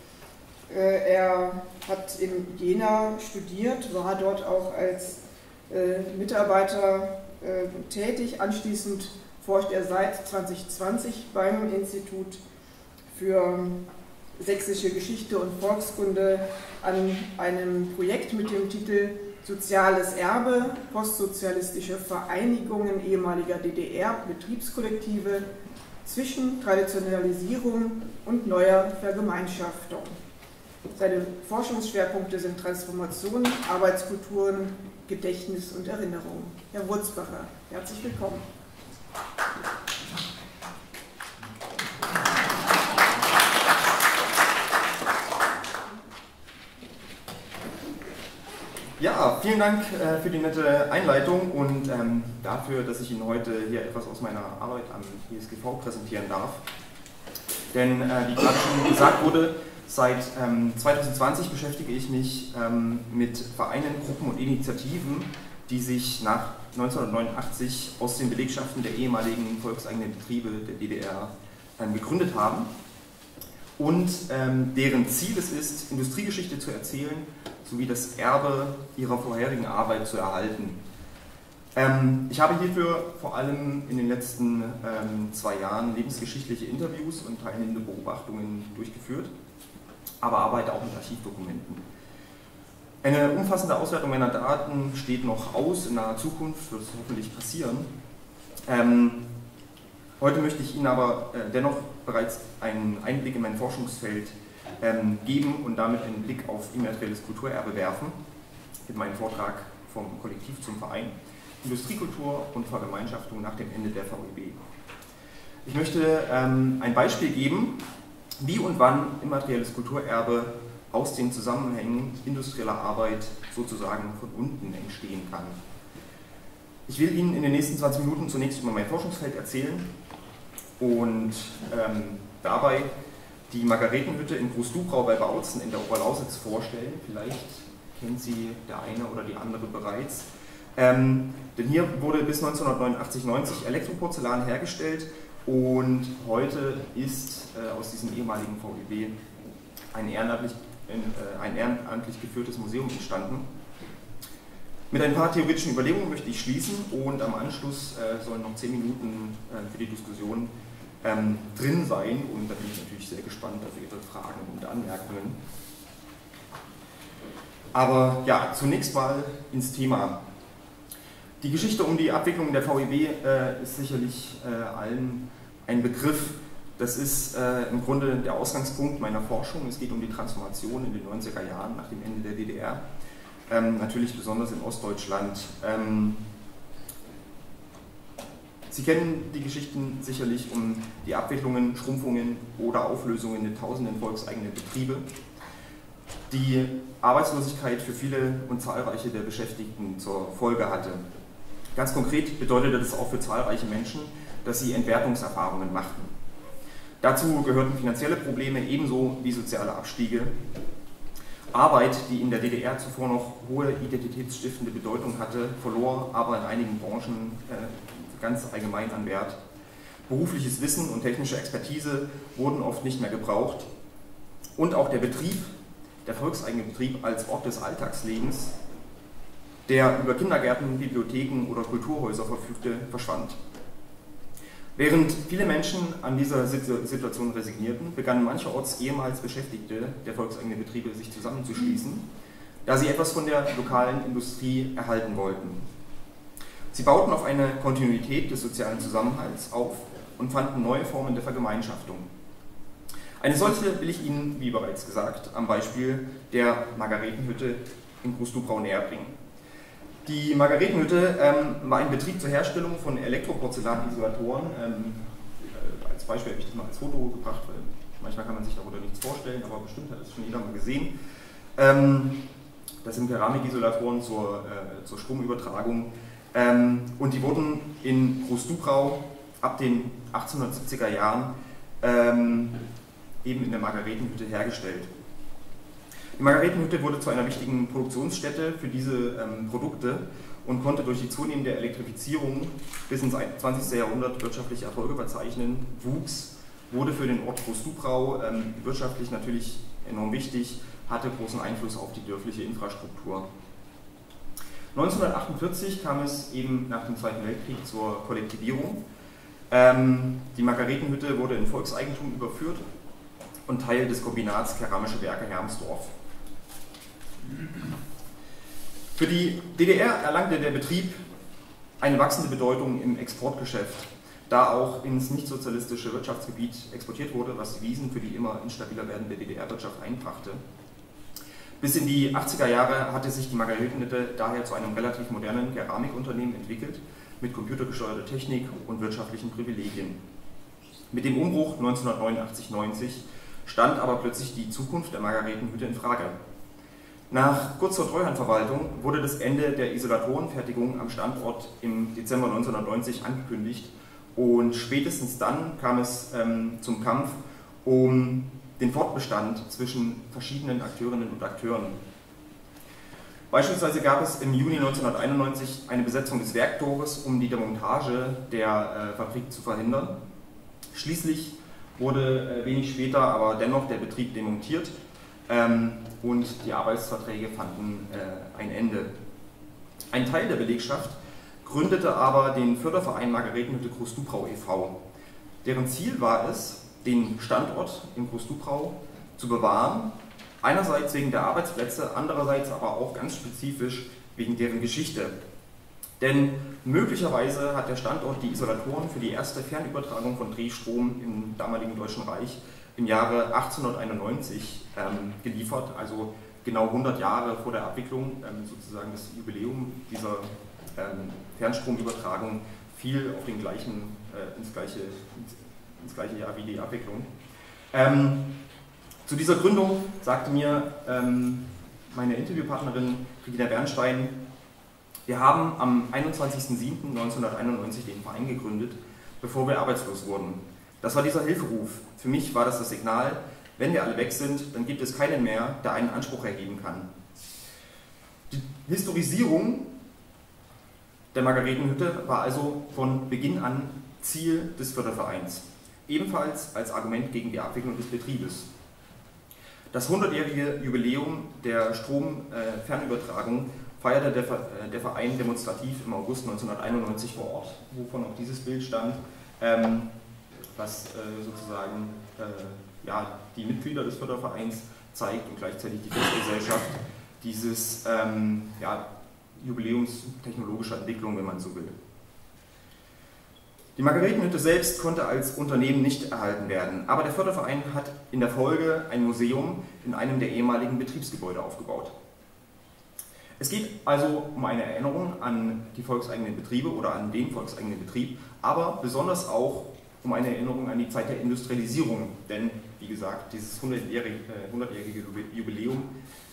Er hat in Jena studiert, war dort auch als Mitarbeiter tätig. Anschließend forscht er seit 2020 beim Institut für sächsische Geschichte und Volkskunde an einem Projekt mit dem Titel Soziales Erbe, postsozialistische Vereinigungen ehemaliger DDR-Betriebskollektive zwischen Traditionalisierung und neuer Vergemeinschaftung. Seine Forschungsschwerpunkte sind Transformation, Arbeitskulturen, Gedächtnis und Erinnerung. Herr Wurzbacher, herzlich willkommen. Ja, vielen Dank für die nette Einleitung und dafür, dass ich Ihnen heute hier etwas aus meiner Arbeit am ISGV präsentieren darf. Denn wie gerade schon gesagt wurde, seit 2020 beschäftige ich mich mit Vereinen, Gruppen und Initiativen, die sich nach 1989 aus den Belegschaften der ehemaligen volkseigenen Betriebe der DDR gegründet haben und deren Ziel es ist, Industriegeschichte zu erzählen sowie das Erbe ihrer vorherigen Arbeit zu erhalten. Ich habe hierfür vor allem in den letzten 2 Jahren lebensgeschichtliche Interviews und teilnehmende Beobachtungen durchgeführt, aber arbeite auch mit Archivdokumenten. Eine umfassende Auswertung meiner Daten steht noch aus, in naher Zukunft wird es hoffentlich passieren. Heute möchte ich Ihnen aber dennoch bereits einen Einblick in mein Forschungsfeld geben und damit einen Blick auf immaterielles Kulturerbe werfen, mit meinem Vortrag vom Kollektiv zum Verein, Industriekultur und Vergemeinschaftung nach dem Ende der VEB. Ich möchte ein Beispiel geben, wie und wann immaterielles Kulturerbe aus den Zusammenhängen industrieller Arbeit sozusagen von unten entstehen kann. Ich will Ihnen in den nächsten 20 Minuten zunächst über mein Forschungsfeld erzählen und dabei die Margaretenhütte in Groß-Dubrau bei Bautzen in der Oberlausitz vorstellen. Vielleicht kennt sie der eine oder die andere bereits. Denn hier wurde bis 1989/90 Elektroporzellan hergestellt und heute ist aus diesem ehemaligen VEB ein ehrenamtlich geführtes Museum entstanden. Mit ein paar theoretischen Überlegungen möchte ich schließen und am Anschluss sollen noch 10 Minuten für die Diskussion drin sein und da bin ich natürlich sehr gespannt auf Ihre Fragen und Anmerkungen. Aber ja, zunächst mal ins Thema. Die Geschichte um die Abwicklung der VEB ist sicherlich allen ein Begriff. Das ist im Grunde der Ausgangspunkt meiner Forschung. Es geht um die Transformation in den 90er Jahren nach dem Ende der DDR. Natürlich besonders in Ostdeutschland. Sie kennen die Geschichten sicherlich um die Abwicklungen, Schrumpfungen oder Auflösungen der tausenden volkseigenen Betriebe, die Arbeitslosigkeit für viele und zahlreiche der Beschäftigten zur Folge hatte. Ganz konkret bedeutete das auch für zahlreiche Menschen, dass sie Entwertungserfahrungen machten. Dazu gehörten finanzielle Probleme ebenso wie soziale Abstiege. Arbeit, die in der DDR zuvor noch hohe identitätsstiftende Bedeutung hatte, verlor aber in einigen Branchen ganz allgemein an Wert. Berufliches Wissen und technische Expertise wurden oft nicht mehr gebraucht und auch der Betrieb, der volkseigene Betrieb als Ort des Alltagslebens, der über Kindergärten, Bibliotheken oder Kulturhäuser verfügte, verschwand. Während viele Menschen an dieser Situation resignierten, begannen mancherorts ehemals Beschäftigte der volkseigenen Betriebe sich zusammenzuschließen, da sie etwas von der lokalen Industrie erhalten wollten. Sie bauten auf eine Kontinuität des sozialen Zusammenhalts auf und fanden neue Formen der Vergemeinschaftung. Eine solche will ich Ihnen, wie bereits gesagt, am Beispiel der Margaretenhütte in Groß-Dubrau näher bringen. Die Margaretenhütte war ein Betrieb zur Herstellung von Elektroporzellan-Isolatoren. Als Beispiel habe ich das mal als Foto gebracht, weil manchmal kann man sich darunter nichts vorstellen, aber bestimmt hat das schon jeder mal gesehen. Das sind Keramikisolatoren zur Stromübertragung. Und die wurden in Groß-Dubrau ab den 1870er Jahren eben in der Margaretenhütte hergestellt. Die Margaretenhütte wurde zu einer wichtigen Produktionsstätte für diese Produkte und konnte durch die zunehmende Elektrifizierung bis ins 20. Jahrhundert wirtschaftliche Erfolge verzeichnen, wuchs, wurde für den Ort Groß-Dubrau wirtschaftlich natürlich enorm wichtig, hatte großen Einfluss auf die dörfliche Infrastruktur. 1948 kam es eben nach dem Zweiten Weltkrieg zur Kollektivierung. Die Margaretenhütte wurde in Volkseigentum überführt und Teil des Kombinats Keramische Werke Hermsdorf. Für die DDR erlangte der Betrieb eine wachsende Bedeutung im Exportgeschäft, da auch ins nichtsozialistische Wirtschaftsgebiet exportiert wurde, was Devisen für die immer instabiler werdende DDR-Wirtschaft einbrachte. Bis in die 80er Jahre hatte sich die Margaretenhütte daher zu einem relativ modernen Keramikunternehmen entwickelt, mit computergesteuerter Technik und wirtschaftlichen Privilegien. Mit dem Umbruch 1989/90 stand aber plötzlich die Zukunft der Margaretenhütte in Frage. Nach kurzer Treuhandverwaltung wurde das Ende der Isolatorenfertigung am Standort im Dezember 1990 angekündigt und spätestens dann kam es zum Kampf um den Fortbestand zwischen verschiedenen Akteurinnen und Akteuren. Beispielsweise gab es im Juni 1991 eine Besetzung des Werktores, um die Demontage der Fabrik zu verhindern. Schließlich wurde wenig später aber dennoch der Betrieb demontiert und die Arbeitsverträge fanden ein Ende. Ein Teil der Belegschaft gründete aber den Förderverein Margaretenhütte Groß-Dubrau e.V. Deren Ziel war es, den Standort in Groß-Dubrau zu bewahren, einerseits wegen der Arbeitsplätze, andererseits aber auch ganz spezifisch wegen deren Geschichte. Denn möglicherweise hat der Standort die Isolatoren für die erste Fernübertragung von Drehstrom im damaligen Deutschen Reich im Jahre 1891 geliefert, also genau 100 Jahre vor der Abwicklung, sozusagen das Jubiläum dieser Fernstromübertragung fiel auf den ins gleiche Jahr wie die Abwicklung. Zu dieser Gründung sagte mir meine Interviewpartnerin Regina Bernstein, wir haben am 21.07.1991 den Verein gegründet, bevor wir arbeitslos wurden. Das war dieser Hilferuf. Für mich war das das Signal, wenn wir alle weg sind, dann gibt es keinen mehr, der einen Anspruch erheben kann. Die Historisierung der Margaretenhütte war also von Beginn an Ziel des Fördervereins, ebenfalls als Argument gegen die Abwicklung des Betriebes. Das 100-jährige Jubiläum der Stromfernübertragung feierte der Verein demonstrativ im August 1991 vor Ort, wovon auch dieses Bild stammt, was sozusagen ja, die Mitglieder des Fördervereins zeigt und gleichzeitig die Festgesellschaft dieses ja, Jubiläums technologischer Entwicklung, wenn man so will. Die Margaretenhütte selbst konnte als Unternehmen nicht erhalten werden, aber der Förderverein hat in der Folge ein Museum in einem der ehemaligen Betriebsgebäude aufgebaut. Es geht also um eine Erinnerung an die volkseigenen Betriebe oder an den volkseigenen Betrieb, aber besonders auch um eine Erinnerung an die Zeit der Industrialisierung, denn wie gesagt, dieses 100-jährige Jubiläum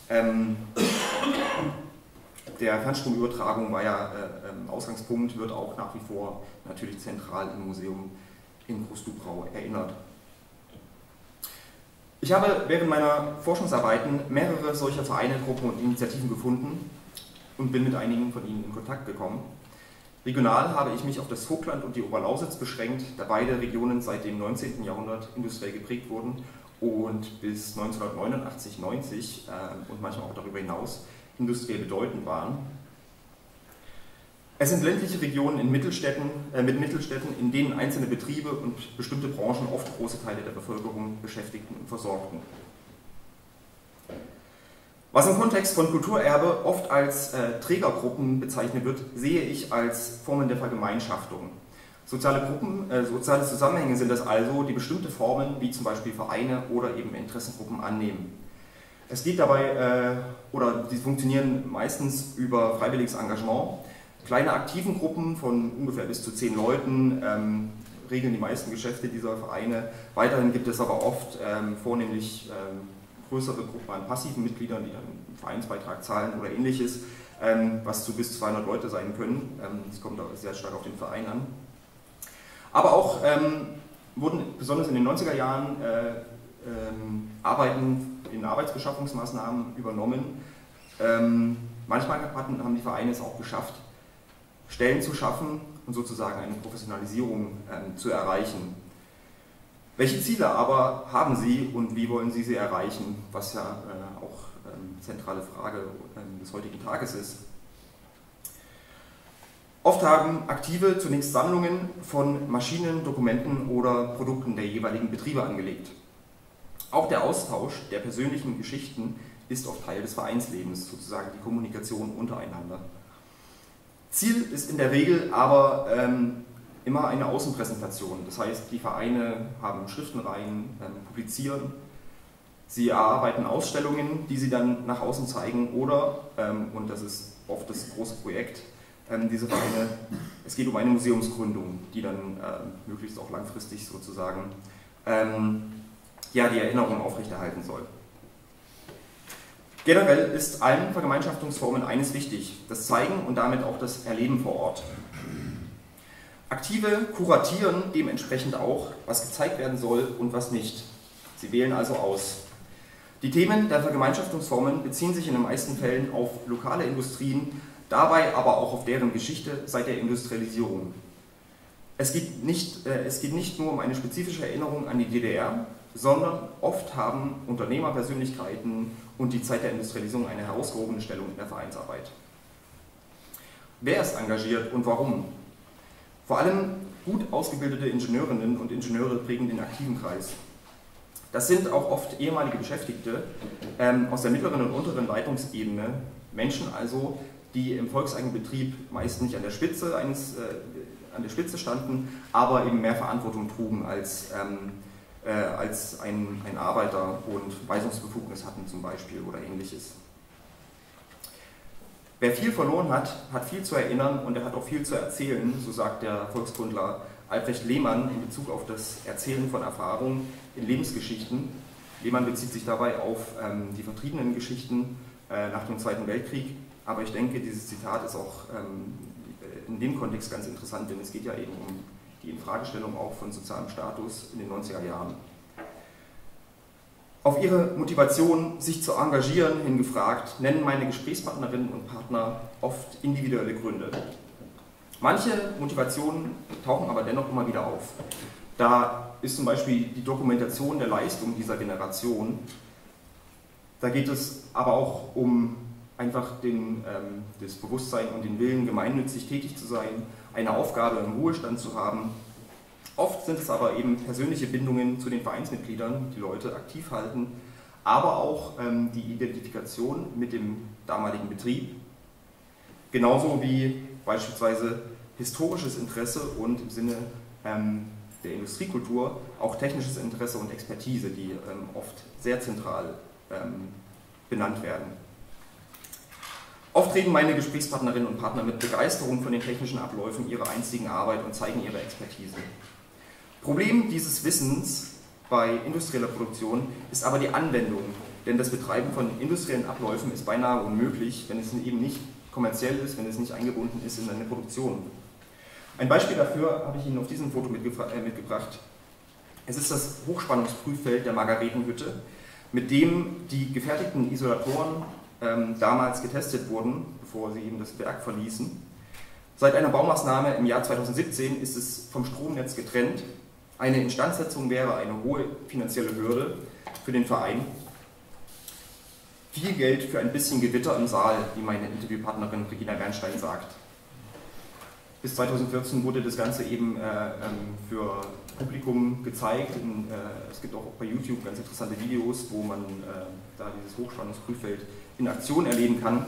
der Fernstromübertragung war ja Ausgangspunkt, wird auch nach wie vor natürlich zentral im Museum in Groß-Dubrau erinnert. Ich habe während meiner Forschungsarbeiten mehrere solcher Vereine, Gruppen und Initiativen gefunden und bin mit einigen von ihnen in Kontakt gekommen. Regional habe ich mich auf das Vogtland und die Oberlausitz beschränkt, da beide Regionen seit dem 19. Jahrhundert industriell geprägt wurden und bis 1989, 90 und manchmal auch darüber hinaus industriell bedeutend waren. Es sind ländliche Regionen mit Mittelstädten, in denen einzelne Betriebe und bestimmte Branchen oft große Teile der Bevölkerung beschäftigten und versorgten. Was im Kontext von Kulturerbe oft als Trägergruppen bezeichnet wird, sehe ich als Formen der Vergemeinschaftung. Soziale Zusammenhänge sind es also, die bestimmte Formen, wie zum Beispiel Vereine oder eben Interessengruppen annehmen. Es geht dabei, oder die funktionieren meistens über freiwilliges Engagement. Kleine aktiven Gruppen von ungefähr bis zu 10 Leuten regeln die meisten Geschäfte dieser Vereine. Weiterhin gibt es aber oft vornehmlich größere Gruppen an passiven Mitgliedern, die dann einen Vereinsbeitrag zahlen oder ähnliches, was zu bis 200 Leute sein können. Das kommt aber sehr stark auf den Verein an. Aber auch wurden besonders in den 90er Jahren Arbeiten in Arbeitsbeschaffungsmaßnahmen übernommen. Manchmal haben die Vereine es auch geschafft, Stellen zu schaffen und sozusagen eine Professionalisierung zu erreichen. Welche Ziele aber haben Sie und wie wollen Sie sie erreichen, was ja auch zentrale Frage des heutigen Tages ist. Oft haben Aktive zunächst Sammlungen von Maschinen, Dokumenten oder Produkten der jeweiligen Betriebe angelegt. Auch der Austausch der persönlichen Geschichten ist oft Teil des Vereinslebens, sozusagen die Kommunikation untereinander. Ziel ist in der Regel aber immer eine Außenpräsentation. Das heißt, die Vereine haben Schriftenreihen, publizieren, sie erarbeiten Ausstellungen, die sie dann nach außen zeigen oder, und das ist oft das große Projekt, diese Vereine, es geht um eine Museumsgründung, die dann möglichst auch langfristig sozusagen ja, die Erinnerung aufrechterhalten soll. Generell ist allen Vergemeinschaftungsformen eines wichtig, das Zeigen und damit auch das Erleben vor Ort. Aktive kuratieren dementsprechend auch, was gezeigt werden soll und was nicht. Sie wählen also aus. Die Themen der Vergemeinschaftungsformen beziehen sich in den meisten Fällen auf lokale Industrien, dabei aber auch auf deren Geschichte seit der Industrialisierung. Es geht nicht nur um eine spezifische Erinnerung an die DDR, sondern oft haben Unternehmerpersönlichkeiten und die Zeit der Industrialisierung eine herausgehobene Stellung in der Vereinsarbeit. Wer ist engagiert und warum? Vor allem gut ausgebildete Ingenieurinnen und Ingenieure prägen den aktiven Kreis. Das sind auch oft ehemalige Beschäftigte aus der mittleren und unteren Leitungsebene, Menschen also, die im volkseigenen Betrieb meist nicht an der Spitze standen, aber eben mehr Verantwortung trugen als ein Arbeiter und Weisungsbefugnis hatten zum Beispiel oder ähnliches. Wer viel verloren hat, hat viel zu erinnern und er hat auch viel zu erzählen, so sagt der Volkskundler Albrecht Lehmann in Bezug auf das Erzählen von Erfahrungen in Lebensgeschichten. Lehmann bezieht sich dabei auf die vertriebenen Geschichten nach dem Zweiten Weltkrieg, aber ich denke, dieses Zitat ist auch in dem Kontext ganz interessant, denn es geht ja eben um die Infragestellung auch von sozialem Status in den 90er Jahren. Auf ihre Motivation, sich zu engagieren, hingefragt, nennen meine Gesprächspartnerinnen und Partner oft individuelle Gründe. Manche Motivationen tauchen aber dennoch immer wieder auf. Da ist zum Beispiel die Dokumentation der Leistung dieser Generation. Da geht es aber auch um einfach das Bewusstsein und den Willen, gemeinnützig tätig zu sein, eine Aufgabe im Ruhestand zu haben. Oft sind es aber eben persönliche Bindungen zu den Vereinsmitgliedern, die Leute aktiv halten, aber auch die Identifikation mit dem damaligen Betrieb, genauso wie beispielsweise historisches Interesse und im Sinne der Industriekultur auch technisches Interesse und Expertise, die oft sehr zentral benannt werden. Oft reden meine Gesprächspartnerinnen und Partner mit Begeisterung von den technischen Abläufen ihrer einstigen Arbeit und zeigen ihre Expertise. Problem dieses Wissens bei industrieller Produktion ist aber die Anwendung, denn das Betreiben von industriellen Abläufen ist beinahe unmöglich, wenn es eben nicht kommerziell ist, wenn es nicht eingebunden ist in eine Produktion. Ein Beispiel dafür habe ich Ihnen auf diesem Foto mitgebracht. Es ist das Hochspannungsprüffeld der Margaretenhütte, mit dem die gefertigten Isolatoren damals getestet wurden, bevor sie eben das Werk verließen. Seit einer Baumaßnahme im Jahr 2017 ist es vom Stromnetz getrennt. Eine Instandsetzung wäre eine hohe finanzielle Hürde für den Verein. Viel Geld für ein bisschen Gewitter im Saal, wie meine Interviewpartnerin Regina Bernstein sagt. Bis 2014 wurde das Ganze eben für Publikum gezeigt. Es gibt auch bei YouTube ganz interessante Videos, wo man da dieses Hochspannungsprüffeld in Aktion erleben kann.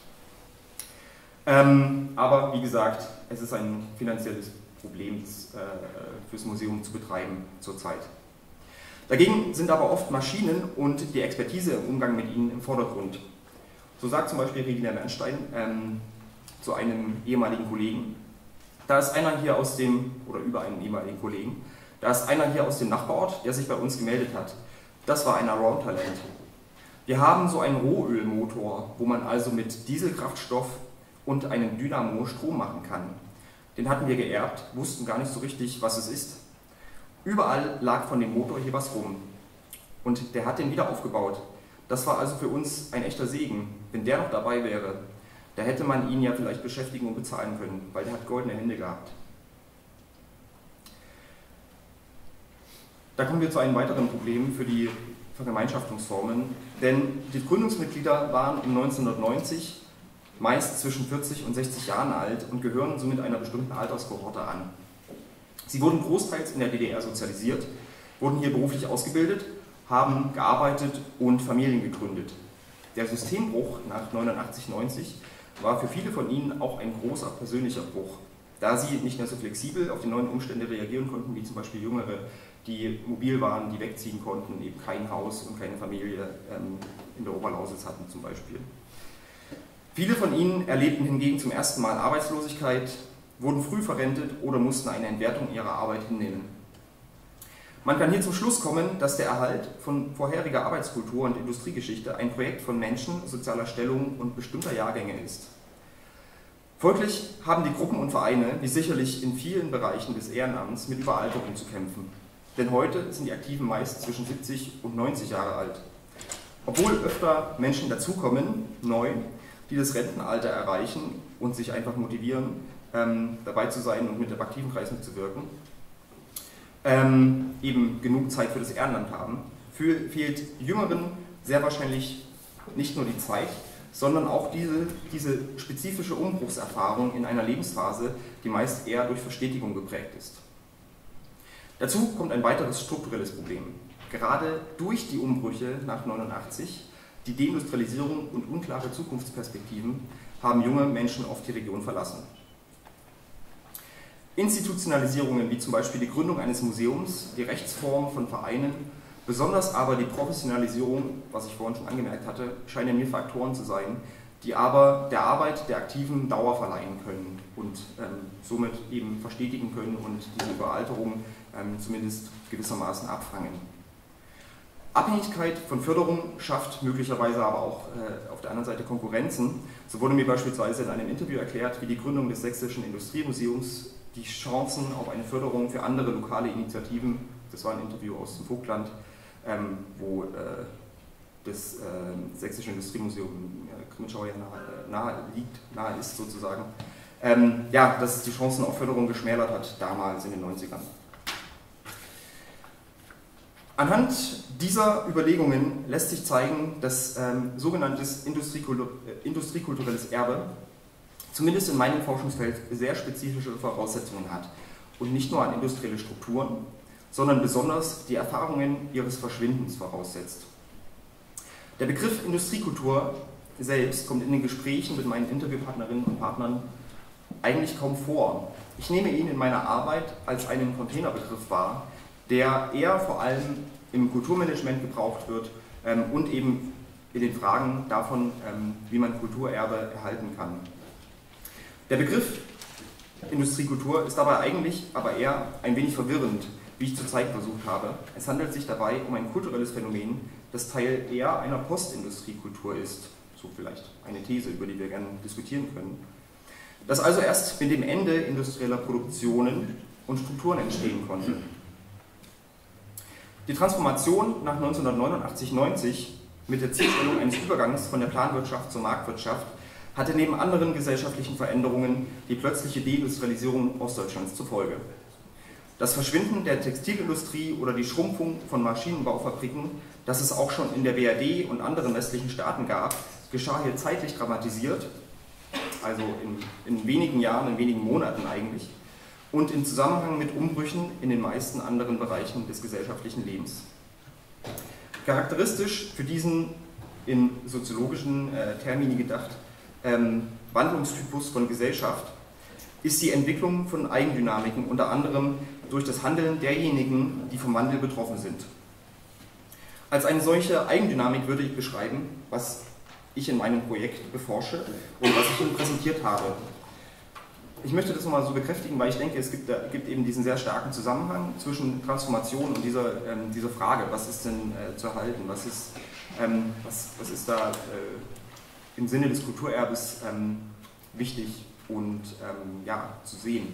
Aber wie gesagt, es ist ein finanzielles Problem fürs Museum zu betreiben zurzeit. Dagegen sind aber oft Maschinen und die Expertise im Umgang mit ihnen im Vordergrund. So sagt zum Beispiel Regina Bernstein zu einem ehemaligen Kollegen, da ist einer hier aus dem, oder über einen ehemaligen Kollegen, da ist einer hier aus dem Nachbarort, der sich bei uns gemeldet hat. Das war ein Around-Talent. Wir haben so einen Rohölmotor, wo man also mit Dieselkraftstoff und einem Dynamo Strom machen kann. Den hatten wir geerbt, wussten gar nicht so richtig, was es ist. Überall lag von dem Motor hier was rum. Und der hat den wieder aufgebaut. Das war also für uns ein echter Segen. Wenn der noch dabei wäre, da hätte man ihn ja vielleicht beschäftigen und bezahlen können, weil der hat goldene Hände gehabt. Da kommen wir zu einem weiteren Problem für die Vergemeinschaftungsformen, denn die Gründungsmitglieder waren um 1990 meist zwischen 40 und 60 Jahren alt und gehören somit einer bestimmten Alterskohorte an. Sie wurden großteils in der DDR sozialisiert, wurden hier beruflich ausgebildet, haben gearbeitet und Familien gegründet. Der Systembruch nach 89/90 war für viele von ihnen auch ein großer persönlicher Bruch, da sie nicht mehr so flexibel auf die neuen Umstände reagieren konnten, wie zum Beispiel Jüngere, die mobil waren, die wegziehen konnten, eben kein Haus und keine Familie in der Oberlausitz hatten zum Beispiel. Viele von ihnen erlebten hingegen zum ersten Mal Arbeitslosigkeit, wurden früh verrentet oder mussten eine Entwertung ihrer Arbeit hinnehmen. Man kann hier zum Schluss kommen, dass der Erhalt von vorheriger Arbeitskultur und Industriegeschichte ein Projekt von Menschen, sozialer Stellung und bestimmter Jahrgänge ist. Folglich haben die Gruppen und Vereine, wie sicherlich in vielen Bereichen des Ehrenamts, mit Überalterung zu kämpfen. Denn heute sind die Aktiven meist zwischen 70 und 90 Jahre alt. Obwohl öfter Menschen dazukommen, neu, die das Rentenalter erreichen und sich einfach motivieren, dabei zu sein und mit dem aktiven Kreis mitzuwirken, eben genug Zeit für das Ehrenamt haben, fehlt Jüngeren sehr wahrscheinlich nicht nur die Zeit, sondern auch diese spezifische Umbruchserfahrung in einer Lebensphase, die meist eher durch Verstetigung geprägt ist. Dazu kommt ein weiteres strukturelles Problem. Gerade durch die Umbrüche nach 89, die Deindustrialisierung und unklare Zukunftsperspektiven haben junge Menschen oft die Region verlassen. Institutionalisierungen wie zum Beispiel die Gründung eines Museums, die Rechtsform von Vereinen, besonders aber die Professionalisierung, was ich vorhin schon angemerkt hatte, scheinen mir Faktoren zu sein, die aber der Arbeit der Aktiven Dauer verleihen können und somit eben verstetigen können und diese Überalterung zumindest gewissermaßen abfangen. Abhängigkeit von Förderung schafft möglicherweise aber auch auf der anderen Seite Konkurrenzen. So wurde mir beispielsweise in einem Interview erklärt, wie die Gründung des Sächsischen Industriemuseums die Chancen auf eine Förderung für andere lokale Initiativen, das war ein Interview aus dem Vogtland, wo das Sächsische Industriemuseum Grimmitschau ja nahe ist sozusagen, ja, dass es die Chancen auf Förderung geschmälert hat, damals in den 90ern. Anhand dieser Überlegungen lässt sich zeigen, dass sogenanntes industriekulturelles Erbe zumindest in meinem Forschungsfeld sehr spezifische Voraussetzungen hat und nicht nur an industrielle Strukturen, sondern besonders die Erfahrungen ihres Verschwindens voraussetzt. Der Begriff Industriekultur selbst kommt in den Gesprächen mit meinen Interviewpartnerinnen und Partnern eigentlich kaum vor. Ich nehme ihn in meiner Arbeit als einen Containerbegriff wahr, der eher vor allem im Kulturmanagement gebraucht wird und eben in den Fragen davon, wie man Kulturerbe erhalten kann. Der Begriff Industriekultur ist dabei eigentlich aber eher ein wenig verwirrend, wie ich zu zeigen versucht habe. Es handelt sich dabei um ein kulturelles Phänomen, das Teil eher einer Postindustriekultur ist, so vielleicht eine These, über die wir gerne diskutieren können, das also erst mit dem Ende industrieller Produktionen und Strukturen entstehen konnte. Die Transformation nach 1989-90 mit der Zielstellung eines Übergangs von der Planwirtschaft zur Marktwirtschaft hatte neben anderen gesellschaftlichen Veränderungen die plötzliche Deindustrialisierung Ostdeutschlands zur Folge. Das Verschwinden der Textilindustrie oder die Schrumpfung von Maschinenbaufabriken, das es auch schon in der BRD und anderen westlichen Staaten gab, geschah hier zeitlich dramatisiert, also in wenigen Jahren, in wenigen Monaten eigentlich, und im Zusammenhang mit Umbrüchen in den meisten anderen Bereichen des gesellschaftlichen Lebens. Charakteristisch für diesen in soziologischen Termini gedacht Wandlungstypus von Gesellschaft ist die Entwicklung von Eigendynamiken, unter anderem durch das Handeln derjenigen, die vom Wandel betroffen sind. Als eine solche Eigendynamik würde ich beschreiben, was ich in meinem Projekt beforsche und was ich Ihnen präsentiert habe. Ich möchte das nochmal so bekräftigen, weil ich denke, es gibt eben diesen sehr starken Zusammenhang zwischen Transformation und dieser Frage, was ist denn zu erhalten, was ist da im Sinne des Kulturerbes wichtig und ja, zu sehen.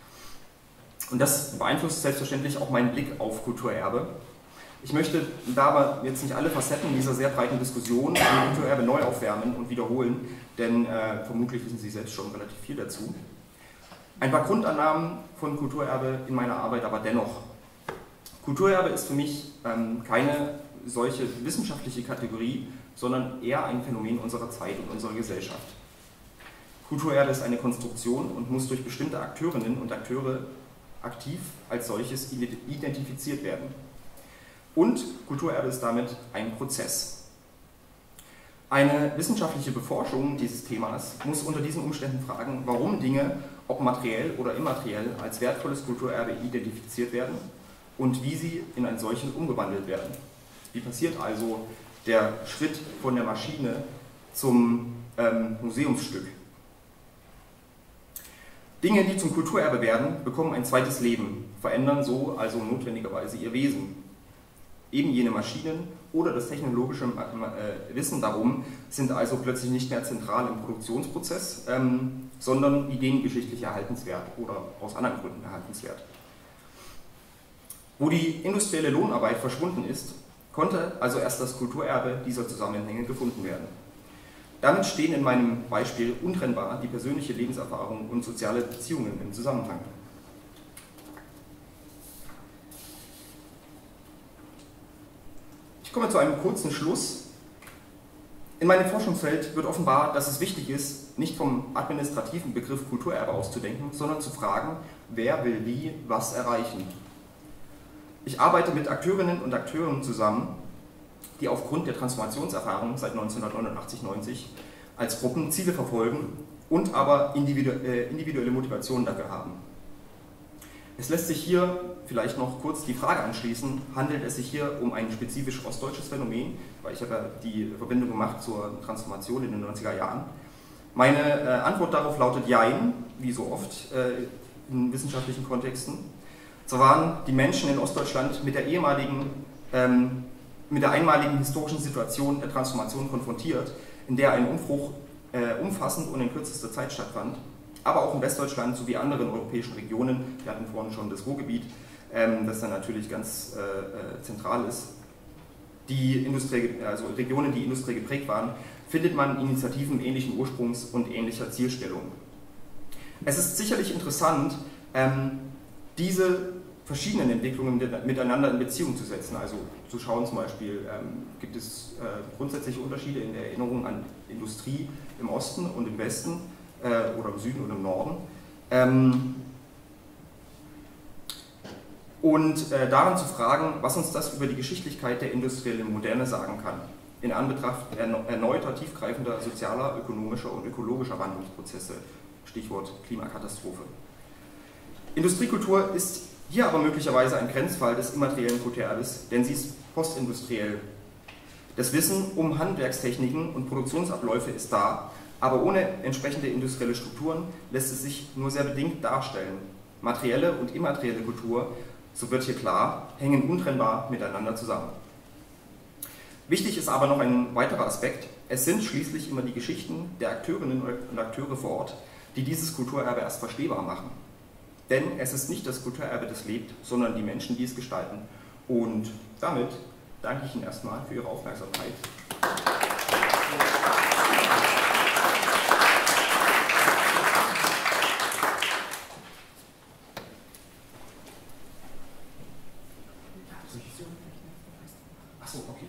Und das beeinflusst selbstverständlich auch meinen Blick auf Kulturerbe. Ich möchte da aber jetzt nicht alle Facetten dieser sehr breiten Diskussion um Kulturerbe neu aufwärmen und wiederholen, denn vermutlich wissen Sie selbst schon relativ viel dazu. Ein paar Grundannahmen von Kulturerbe in meiner Arbeit aber dennoch. Kulturerbe ist für mich keine solche wissenschaftliche Kategorie, sondern eher ein Phänomen unserer Zeit und unserer Gesellschaft. Kulturerbe ist eine Konstruktion und muss durch bestimmte Akteurinnen und Akteure aktiv als solches identifiziert werden. Und Kulturerbe ist damit ein Prozess. Eine wissenschaftliche Beforschung dieses Themas muss unter diesen Umständen fragen, warum Dinge, ob materiell oder immateriell, als wertvolles Kulturerbe identifiziert werden und wie sie in ein solches umgewandelt werden. Wie passiert also der Schritt von der Maschine zum Museumsstück? Dinge, die zum Kulturerbe werden, bekommen ein zweites Leben, verändern so also notwendigerweise ihr Wesen. Eben jene Maschinen oder das technologische Wissen darum sind also plötzlich nicht mehr zentral im Produktionsprozess, sondern ideengeschichtlich erhaltenswert oder aus anderen Gründen erhaltenswert. Wo die industrielle Lohnarbeit verschwunden ist, konnte also erst das Kulturerbe dieser Zusammenhänge gefunden werden. Damit stehen in meinem Beispiel untrennbar die persönliche Lebenserfahrung und soziale Beziehungen im Zusammenhang. Ich komme zu einem kurzen Schluss. In meinem Forschungsfeld wird offenbar, dass es wichtig ist, nicht vom administrativen Begriff Kulturerbe auszudenken, sondern zu fragen, wer will wie was erreichen. Ich arbeite mit Akteurinnen und Akteuren zusammen, die aufgrund der Transformationserfahrung seit 1989-90 als Gruppen Ziele verfolgen und aber individuelle Motivationen dafür haben. Es lässt sich hier vielleicht noch kurz die Frage anschließen, handelt es sich hier um ein spezifisch ostdeutsches Phänomen, weil ich habe ja die Verbindung gemacht zur Transformation in den 90er Jahren. Meine Antwort darauf lautet Jein, wie so oft in wissenschaftlichen Kontexten. So waren die Menschen in Ostdeutschland mit der ehemaligen mit der einmaligen historischen Situation der Transformation konfrontiert, in der ein Umbruch umfassend und in kürzester Zeit stattfand, aber auch in Westdeutschland sowie anderen europäischen Regionen, wir hatten vorhin schon das Ruhrgebiet, das dann natürlich ganz zentral ist, also Regionen, die Industrie geprägt waren, findet man Initiativen ähnlichen Ursprungs und ähnlicher Zielstellung. Es ist sicherlich interessant, diese verschiedenen Entwicklungen miteinander in Beziehung zu setzen. Also zu schauen zum Beispiel, gibt es grundsätzliche Unterschiede in der Erinnerung an Industrie im Osten und im Westen oder im Süden und im Norden. Und daran zu fragen, was uns das über die Geschichtlichkeit der industriellen Moderne sagen kann, in Anbetracht erneuter, tiefgreifender sozialer, ökonomischer und ökologischer Wandlungsprozesse, Stichwort Klimakatastrophe. Industriekultur ist hier aber möglicherweise ein Grenzfall des immateriellen Kulturerbes, denn sie ist postindustriell. Das Wissen um Handwerkstechniken und Produktionsabläufe ist da, aber ohne entsprechende industrielle Strukturen lässt es sich nur sehr bedingt darstellen. Materielle und immaterielle Kultur, so wird hier klar, hängen untrennbar miteinander zusammen. Wichtig ist aber noch ein weiterer Aspekt. Es sind schließlich immer die Geschichten der Akteurinnen und Akteure vor Ort, die dieses Kulturerbe erst verstehbar machen. Denn es ist nicht das Kulturerbe, das lebt, sondern die Menschen, die es gestalten. Und damit danke ich Ihnen erstmal für Ihre Aufmerksamkeit. Achso, okay.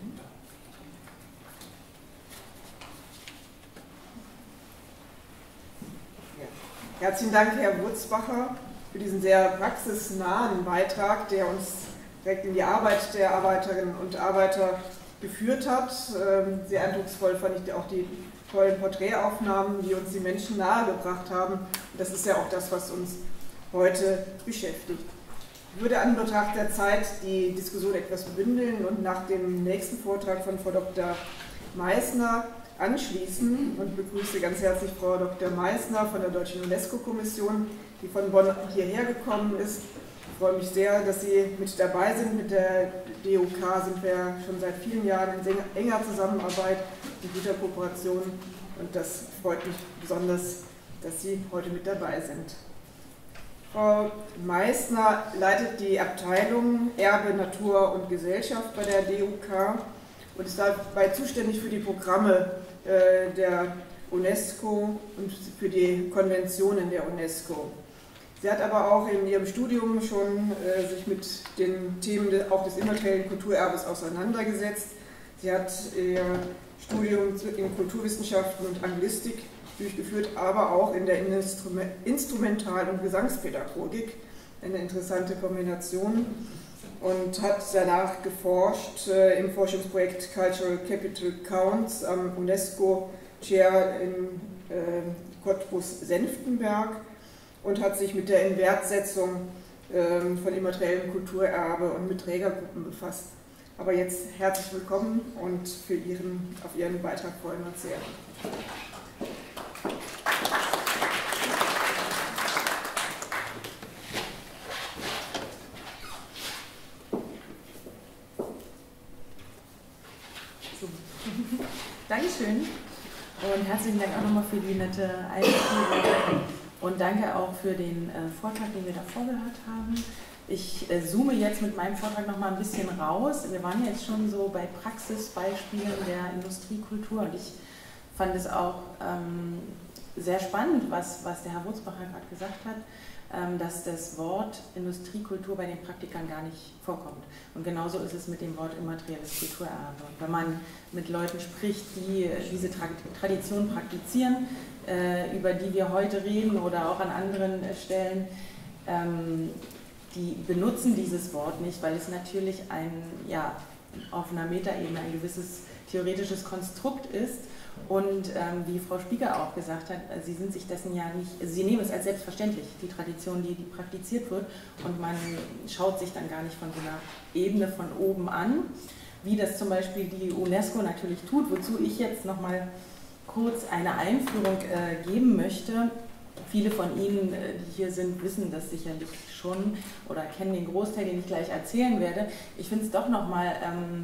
Herzlichen Dank, Herr Wurzbacher, für diesen sehr praxisnahen Beitrag, der uns direkt in die Arbeit der Arbeiterinnen und Arbeiter geführt hat. Sehr eindrucksvoll fand ich auch die tollen Porträtaufnahmen, die uns die Menschen nahegebracht haben. Und das ist ja auch das, was uns heute beschäftigt. Ich würde an Betracht der Zeit die Diskussion etwas bündeln und nach dem nächsten Vortrag von Frau Dr. Meissner anschließen und begrüße ganz herzlich Frau Dr. Meissner von der Deutschen UNESCO-Kommission, die von Bonn hierher gekommen ist. Ich freue mich sehr, dass Sie mit dabei sind. Mit der DOK sind wir schon seit vielen Jahren in enger Zusammenarbeit, in guter Kooperation und das freut mich besonders, dass Sie heute mit dabei sind. Frau Meissner leitet die Abteilung Erbe, Natur und Gesellschaft bei der DUK und ist dabei zuständig für die Programme der UNESCO und für die Konventionen der UNESCO. Sie hat aber auch in ihrem Studium schon sich mit den Themen auch des immateriellen Kulturerbes auseinandergesetzt. Sie hat ihr Studium in Kulturwissenschaften und Anglistik durchgeführt, aber auch in der Instrumental- und Gesangspädagogik, eine interessante Kombination, und hat danach geforscht im Forschungsprojekt Cultural Capital Counts am UNESCO-Chair in Cottbus-Senftenberg und hat sich mit der Inwertsetzung von immateriellem Kulturerbe und mit Trägergruppen befasst. Aber jetzt herzlich willkommen und auf Ihren Beitrag freuen wir uns sehr. Dankeschön und herzlichen Dank auch nochmal für die nette Einführung und danke auch für den Vortrag, den wir davor gehört haben. Ich zoome jetzt mit meinem Vortrag nochmal ein bisschen raus. Wir waren jetzt schon so bei Praxisbeispielen der Industriekultur und ich fand es auch sehr spannend, was der Herr Wurzbacher gerade gesagt hat, dass das Wort Industriekultur bei den Praktikern gar nicht vorkommt. Und genauso ist es mit dem Wort immaterielles Kulturerbe. Wenn man mit Leuten spricht, die diese Tradition praktizieren, über die wir heute reden oder auch an anderen Stellen, die benutzen dieses Wort nicht, weil es natürlich auf einer Metaebene ein gewisses theoretisches Konstrukt ist. Und wie Frau Spieger auch gesagt hat, sie sind sich dessen ja nicht, also sie nehmen es als selbstverständlich, die Tradition, die praktiziert wird, und man schaut sich dann gar nicht von so einer Ebene von oben an, wie das zum Beispiel die UNESCO natürlich tut, wozu ich jetzt nochmal kurz eine Einführung geben möchte. Viele von Ihnen, die hier sind, wissen das sicherlich schon oder kennen den Großteil, den ich gleich erzählen werde. Ich finde es doch nochmal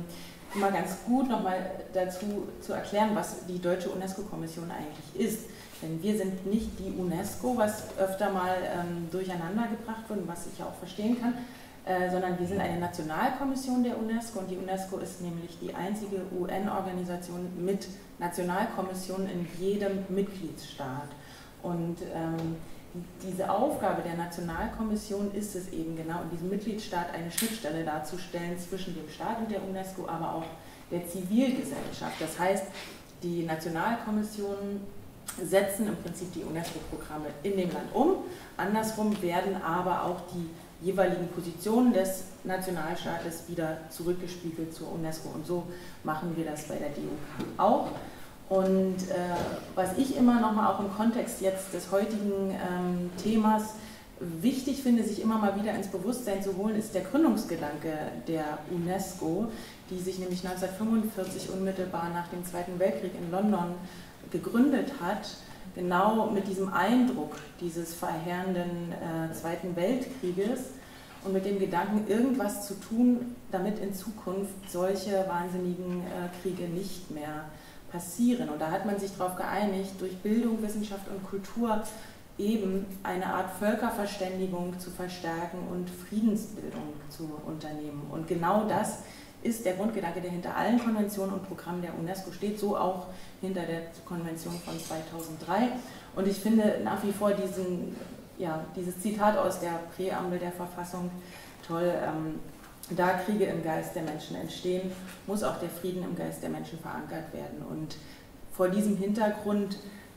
immer ganz gut nochmal dazu zu erklären, was die Deutsche UNESCO-Kommission eigentlich ist. Denn wir sind nicht die UNESCO, was öfter mal durcheinander gebracht wird, was ich ja auch verstehen kann, sondern wir sind eine Nationalkommission der UNESCO und die UNESCO ist nämlich die einzige UN-Organisation mit Nationalkommissionen in jedem Mitgliedsstaat. Und diese Aufgabe der Nationalkommission ist es eben genau, in diesem Mitgliedsstaat eine Schnittstelle darzustellen zwischen dem Staat und der UNESCO, aber auch der Zivilgesellschaft. Das heißt, die Nationalkommissionen setzen im Prinzip die UNESCO-Programme in dem Land um. Andersrum werden aber auch die jeweiligen Positionen des Nationalstaates wieder zurückgespiegelt zur UNESCO. Und so machen wir das bei der DOK auch. Und was ich immer nochmal auch im Kontext jetzt des heutigen Themas wichtig finde, sich immer mal wieder ins Bewusstsein zu holen, ist der Gründungsgedanke der UNESCO, die sich nämlich 1945 unmittelbar nach dem Zweiten Weltkrieg in London gegründet hat, genau mit diesem Eindruck dieses verheerenden Zweiten Weltkrieges und mit dem Gedanken, irgendwas zu tun, damit in Zukunft solche wahnsinnigen Kriege nicht mehr passieren. Und da hat man sich darauf geeinigt, durch Bildung, Wissenschaft und Kultur eben eine Art Völkerverständigung zu verstärken und Friedensbildung zu unternehmen. Und genau das ist der Grundgedanke, der hinter allen Konventionen und Programmen der UNESCO steht, so auch hinter der Konvention von 2003. Und ich finde nach wie vor dieses Zitat aus der Präambel der Verfassung toll. Da Kriege im Geist der Menschen entstehen, muss auch der Frieden im Geist der Menschen verankert werden. Und vor diesem Hintergrund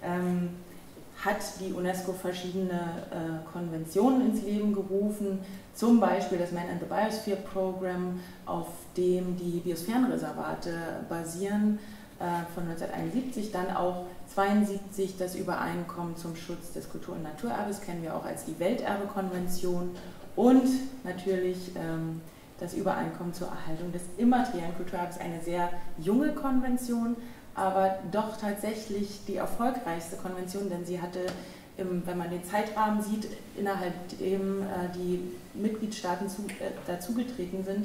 hat die UNESCO verschiedene Konventionen ins Leben gerufen, zum Beispiel das Man and the Biosphere Program, auf dem die Biosphärenreservate basieren, von 1971, dann auch 1972 das Übereinkommen zum Schutz des Kultur- und Naturerbes, kennen wir auch als die Welterbekonvention, und natürlich das Übereinkommen zur Erhaltung des immateriellen Kulturerbes, eine sehr junge Konvention, aber doch tatsächlich die erfolgreichste Konvention, denn sie hatte, wenn man den Zeitrahmen sieht, innerhalb dem die Mitgliedstaaten dazugetreten sind,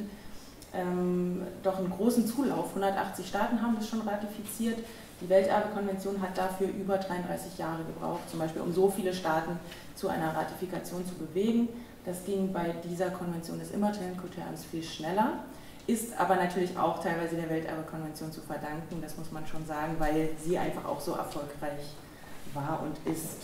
doch einen großen Zulauf. 180 Staaten haben das schon ratifiziert. Die Welterbekonvention hat dafür über 33 Jahre gebraucht, zum Beispiel um so viele Staaten zu einer Ratifikation zu bewegen. Das ging bei dieser Konvention des immateriellen Kulturerbes viel schneller, ist aber natürlich auch teilweise der Welterbekonvention zu verdanken, das muss man schon sagen, weil sie einfach auch so erfolgreich war und ist.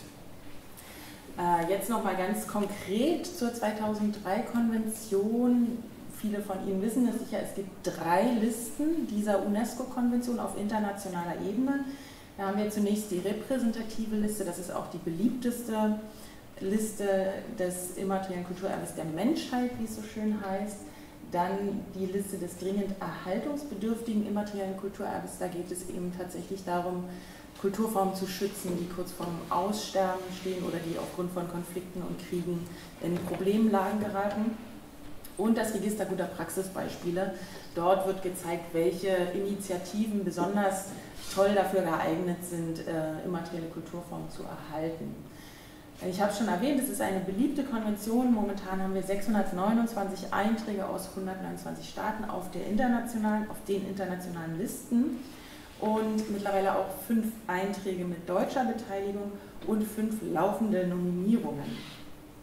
Jetzt nochmal ganz konkret zur 2003-Konvention. Viele von Ihnen wissen es sicher, es gibt 3 Listen dieser UNESCO-Konvention auf internationaler Ebene. Da haben wir zunächst die repräsentative Liste, das ist auch die beliebteste Liste des immateriellen Kulturerbes der Menschheit, wie es so schön heißt. Dann die Liste des dringend erhaltungsbedürftigen immateriellen Kulturerbes. Da geht es eben tatsächlich darum, Kulturformen zu schützen, die kurz vorm Aussterben stehen oder die aufgrund von Konflikten und Kriegen in Problemlagen geraten. Und das Register guter Praxisbeispiele. Dort wird gezeigt, welche Initiativen besonders toll dafür geeignet sind, immaterielle Kulturformen zu erhalten. Ich habe schon erwähnt, es ist eine beliebte Konvention. Momentan haben wir 629 Einträge aus 129 Staaten auf den internationalen Listen und mittlerweile auch 5 Einträge mit deutscher Beteiligung und 5 laufende Nominierungen.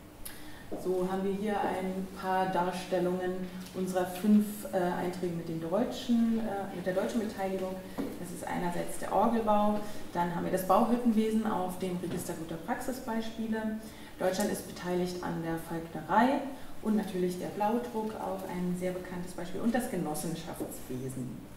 So haben wir hier ein paar Darstellungen unserer 5 Einträge mit der deutschen Beteiligung. Das ist einerseits der Orgelbau, dann haben wir das Bauhüttenwesen auf dem Register guter Praxisbeispiele. Deutschland ist beteiligt an der Falknerei und natürlich der Blaudruck, auch ein sehr bekanntes Beispiel, und das Genossenschaftswesen.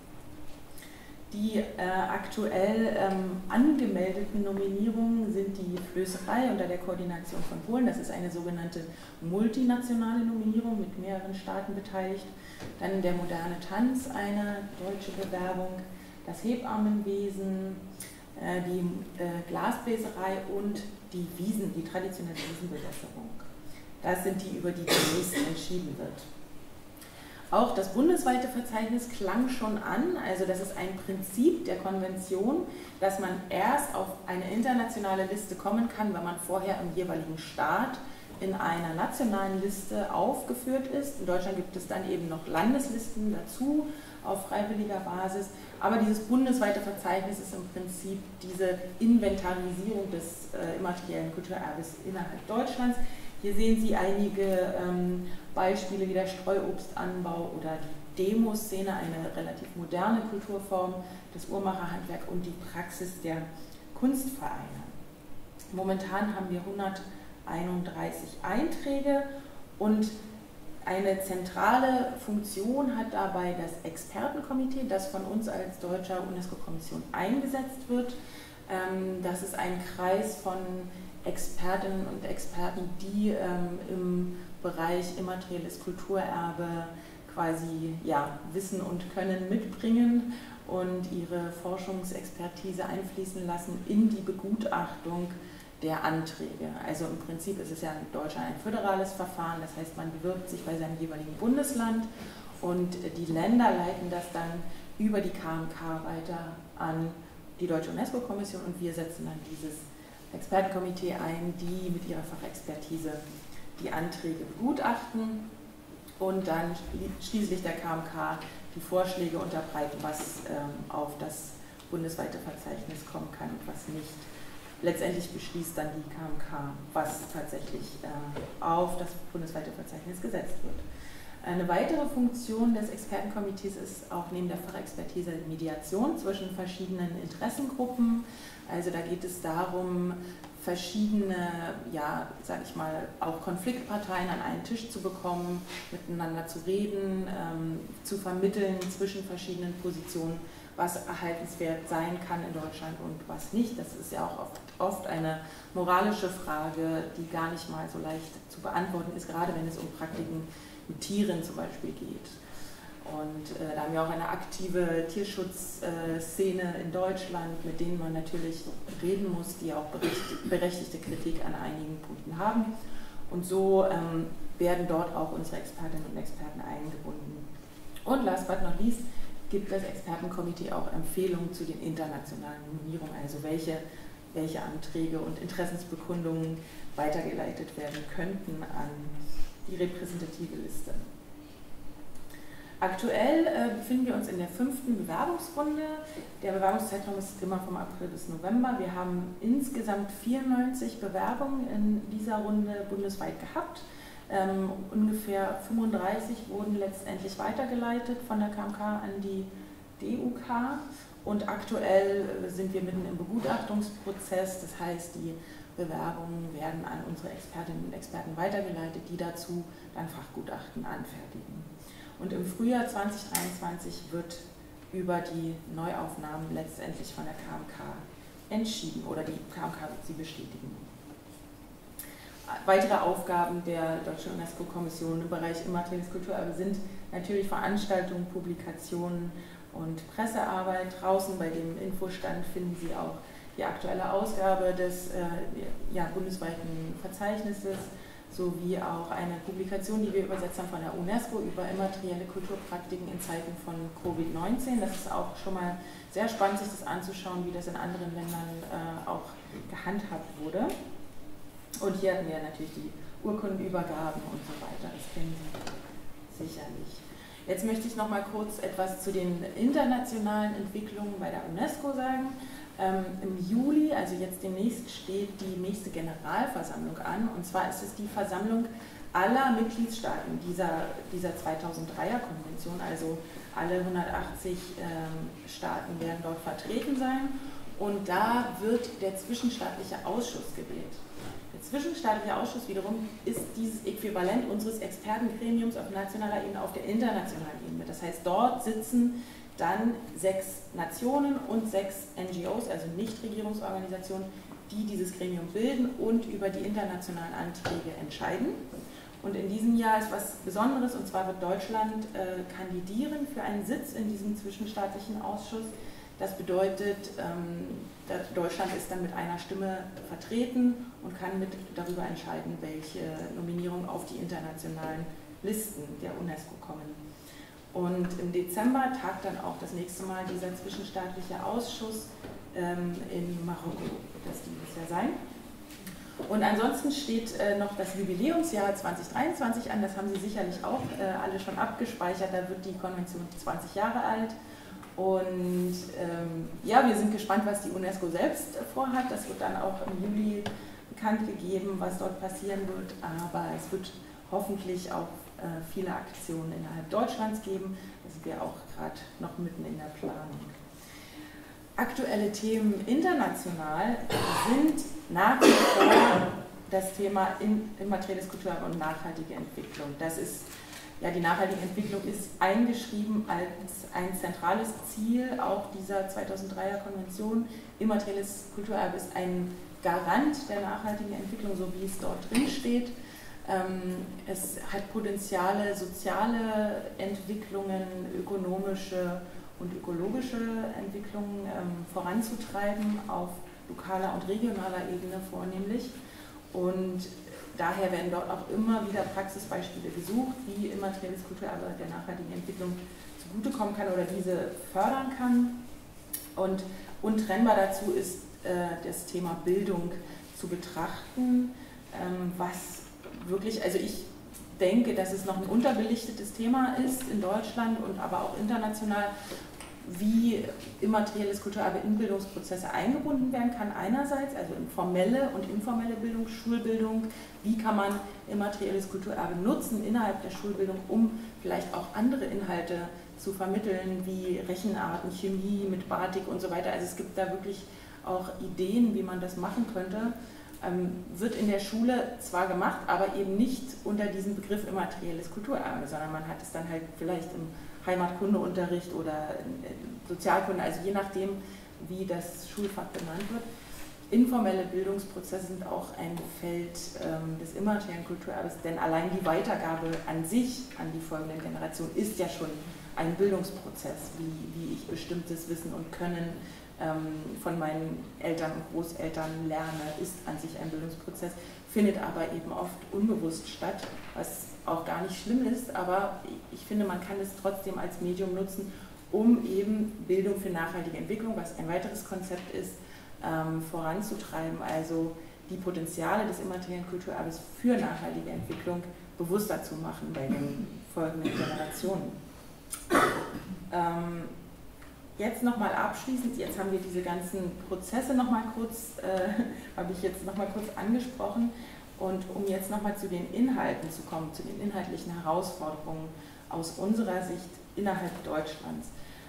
Die aktuell angemeldeten Nominierungen sind die Flößerei unter der Koordination von Polen. Das ist eine sogenannte multinationale Nominierung mit mehreren Staaten beteiligt. Dann der moderne Tanz, eine deutsche Bewerbung, das Hebammenwesen, die Glasbläserei und die Wiesen, die traditionelle Wiesenbewässerung. Das sind die, über die demnächst entschieden wird. Auch das bundesweite Verzeichnis klang schon an, also das ist ein Prinzip der Konvention, dass man erst auf eine internationale Liste kommen kann, wenn man vorher im jeweiligen Staat in einer nationalen Liste aufgeführt ist. In Deutschland gibt es dann eben noch Landeslisten dazu, auf freiwilliger Basis. Aber dieses bundesweite Verzeichnis ist im Prinzip diese Inventarisierung des immateriellen Kulturerbes innerhalb Deutschlands. Hier sehen Sie einige Beispiele wie der Streuobstanbau oder die Demoszene, eine relativ moderne Kulturform, das Uhrmacherhandwerk und die Praxis der Kunstvereine. Momentan haben wir 131 Einträge und eine zentrale Funktion hat dabei das Expertenkomitee, das von uns als deutscher UNESCO-Kommission eingesetzt wird. Das ist ein Kreis von Expertinnen und Experten, die im Bereich immaterielles Kulturerbe quasi Wissen und Können mitbringen und ihre Forschungsexpertise einfließen lassen in die Begutachtung der Anträge. Also im Prinzip ist es ja in Deutschland ein föderales Verfahren, das heißt, man bewirbt sich bei seinem jeweiligen Bundesland und die Länder leiten das dann über die KMK weiter an die Deutsche UNESCO-Kommission und wir setzen dann dieses Expertenkomitee ein, die mit ihrer Fachexpertise die Anträge begutachten und dann schließlich der KMK die Vorschläge unterbreiten, was auf das bundesweite Verzeichnis kommen kann und was nicht. Letztendlich beschließt dann die KMK, was tatsächlich auf das bundesweite Verzeichnis gesetzt wird. Eine weitere Funktion des Expertenkomitees ist auch neben der Fachexpertise Mediation zwischen verschiedenen Interessengruppen. Also da geht es darum, verschiedene, sage ich mal, auch Konfliktparteien an einen Tisch zu bekommen, miteinander zu reden, zu vermitteln zwischen verschiedenen Positionen, was erhaltenswert sein kann in Deutschland und was nicht. Das ist ja auch oft eine moralische Frage, die gar nicht mal so leicht zu beantworten ist, gerade wenn es um Praktiken mit Tieren zum Beispiel geht. Und da haben wir auch eine aktive Tierschutzszene in Deutschland, mit denen man natürlich reden muss, die auch berechtigte Kritik an einigen Punkten haben. Und so werden dort auch unsere Expertinnen und Experten eingebunden. Und last but not least gibt das Expertenkomitee auch Empfehlungen zu den internationalen Nominierungen, also welche Anträge und Interessensbekundungen weitergeleitet werden könnten an die repräsentative Liste. Aktuell befinden wir uns in der 5. Bewerbungsrunde. Der Bewerbungszeitraum ist immer vom April bis November. Wir haben insgesamt 94 Bewerbungen in dieser Runde bundesweit gehabt. Ungefähr 35 wurden letztendlich weitergeleitet von der KMK an die DUK und aktuell sind wir mitten im Begutachtungsprozess. Das heißt, die Bewerbungen werden an unsere Expertinnen und Experten weitergeleitet, die dazu dann Fachgutachten anfertigen. Und im Frühjahr 2023 wird über die Neuaufnahmen letztendlich von der KMK entschieden oder die KMK wird sie bestätigen. Weitere Aufgaben der Deutschen UNESCO-Kommission im Bereich immaterielles Kulturerbe sind natürlich Veranstaltungen, Publikationen und Pressearbeit. Draußen bei dem Infostand finden Sie auch die aktuelle Ausgabe des bundesweiten Verzeichnisses sowie auch eine Publikation, die wir übersetzt haben von der UNESCO über immaterielle Kulturpraktiken in Zeiten von Covid-19. Das ist auch schon mal sehr spannend, sich das anzuschauen, wie das in anderen Ländern auch gehandhabt wurde. Und hier hatten wir natürlich die Urkundenübergaben und so weiter, das kennen Sie sicherlich. Jetzt möchte ich noch mal kurz etwas zu den internationalen Entwicklungen bei der UNESCO sagen. Im Juli, also jetzt demnächst, steht die nächste Generalversammlung an. Und zwar ist es die Versammlung aller Mitgliedstaaten dieser 2003er Konvention. Also alle 180 Staaten werden dort vertreten sein. Und da wird der zwischenstaatliche Ausschuss gewählt. Der zwischenstaatliche Ausschuss wiederum ist dieses Äquivalent unseres Expertengremiums auf nationaler Ebene auf der internationalen Ebene. Das heißt, dort sitzen dann 6 Nationen und 6 NGOs, also Nichtregierungsorganisationen, die dieses Gremium bilden und über die internationalen Anträge entscheiden. Und in diesem Jahr ist was Besonderes, und zwar wird Deutschland kandidieren für einen Sitz in diesem zwischenstaatlichen Ausschuss. Das bedeutet, Deutschland ist dann mit einer Stimme vertreten und kann mit darüber entscheiden, welche Nominierungen auf die internationalen Listen der UNESCO kommen. Und im Dezember tagt dann auch das nächste Mal dieser zwischenstaatliche Ausschuss in Marokko, das dieses Jahr sein. Und ansonsten steht noch das Jubiläumsjahr 2023 an, das haben Sie sicherlich auch alle schon abgespeichert, da wird die Konvention 20 Jahre alt. Und ja, wir sind gespannt, was die UNESCO selbst vorhat. Das wird dann auch im Juli bekannt gegeben, was dort passieren wird. Aber es wird hoffentlich auch viele Aktionen innerhalb Deutschlands geben. Da sind wir auch gerade noch mitten in der Planung. Aktuelle Themen international sind nach wie vor das Thema immaterielles Kulturerbe und nachhaltige Entwicklung. Das ist, ja, die nachhaltige Entwicklung ist eingeschrieben als ein zentrales Ziel auch dieser 2003er Konvention. Immaterielles Kulturerbe ist ein Garant der nachhaltigen Entwicklung, so wie es dort drin steht. Es hat Potenziale, soziale Entwicklungen, ökonomische und ökologische Entwicklungen voranzutreiben, auf lokaler und regionaler Ebene vornehmlich. Und daher werden dort auch immer wieder Praxisbeispiele gesucht, wie immaterielles Kulturerbe der nachhaltigen Entwicklung zugutekommen kann oder diese fördern kann. Und untrennbar dazu ist das Thema Bildung zu betrachten, was wirklich, also ich denke, dass es noch ein unterbelichtetes Thema ist in Deutschland und aber auch international, wie immaterielles Kulturerbe in Bildungsprozesse eingebunden werden kann einerseits, also in formelle und informelle Bildung, Schulbildung, wie kann man immaterielles Kulturerbe nutzen innerhalb der Schulbildung, um vielleicht auch andere Inhalte zu vermitteln, wie Rechenarten, Chemie mit Batik und so weiter. Also es gibt da wirklich auch Ideen, wie man das machen könnte. Wird in der Schule zwar gemacht, aber eben nicht unter diesem Begriff immaterielles Kulturerbe, sondern man hat es dann halt vielleicht im Heimatkundeunterricht oder Sozialkunde, also je nachdem, wie das Schulfach benannt wird. Informelle Bildungsprozesse sind auch ein Feld des immateriellen Kulturerbes, denn allein die Weitergabe an sich, an die folgenden Generationen, ist ja schon ein Bildungsprozess, wie ich bestimmtes Wissen und Können von meinen Eltern und Großeltern lerne, ist an sich ein Bildungsprozess, findet aber eben oft unbewusst statt, was auch gar nicht schlimm ist, aber ich finde, man kann es trotzdem als Medium nutzen, um eben Bildung für nachhaltige Entwicklung, was ein weiteres Konzept ist, voranzutreiben, also die Potenziale des immateriellen Kulturerbes für nachhaltige Entwicklung bewusster zu machen bei den folgenden Generationen. Jetzt nochmal abschließend, jetzt haben wir diese ganzen Prozesse nochmal kurz, habe ich jetzt nochmal kurz angesprochen, und um jetzt nochmal zu den Inhalten zu kommen, zu den inhaltlichen Herausforderungen aus unserer Sicht innerhalb Deutschlands.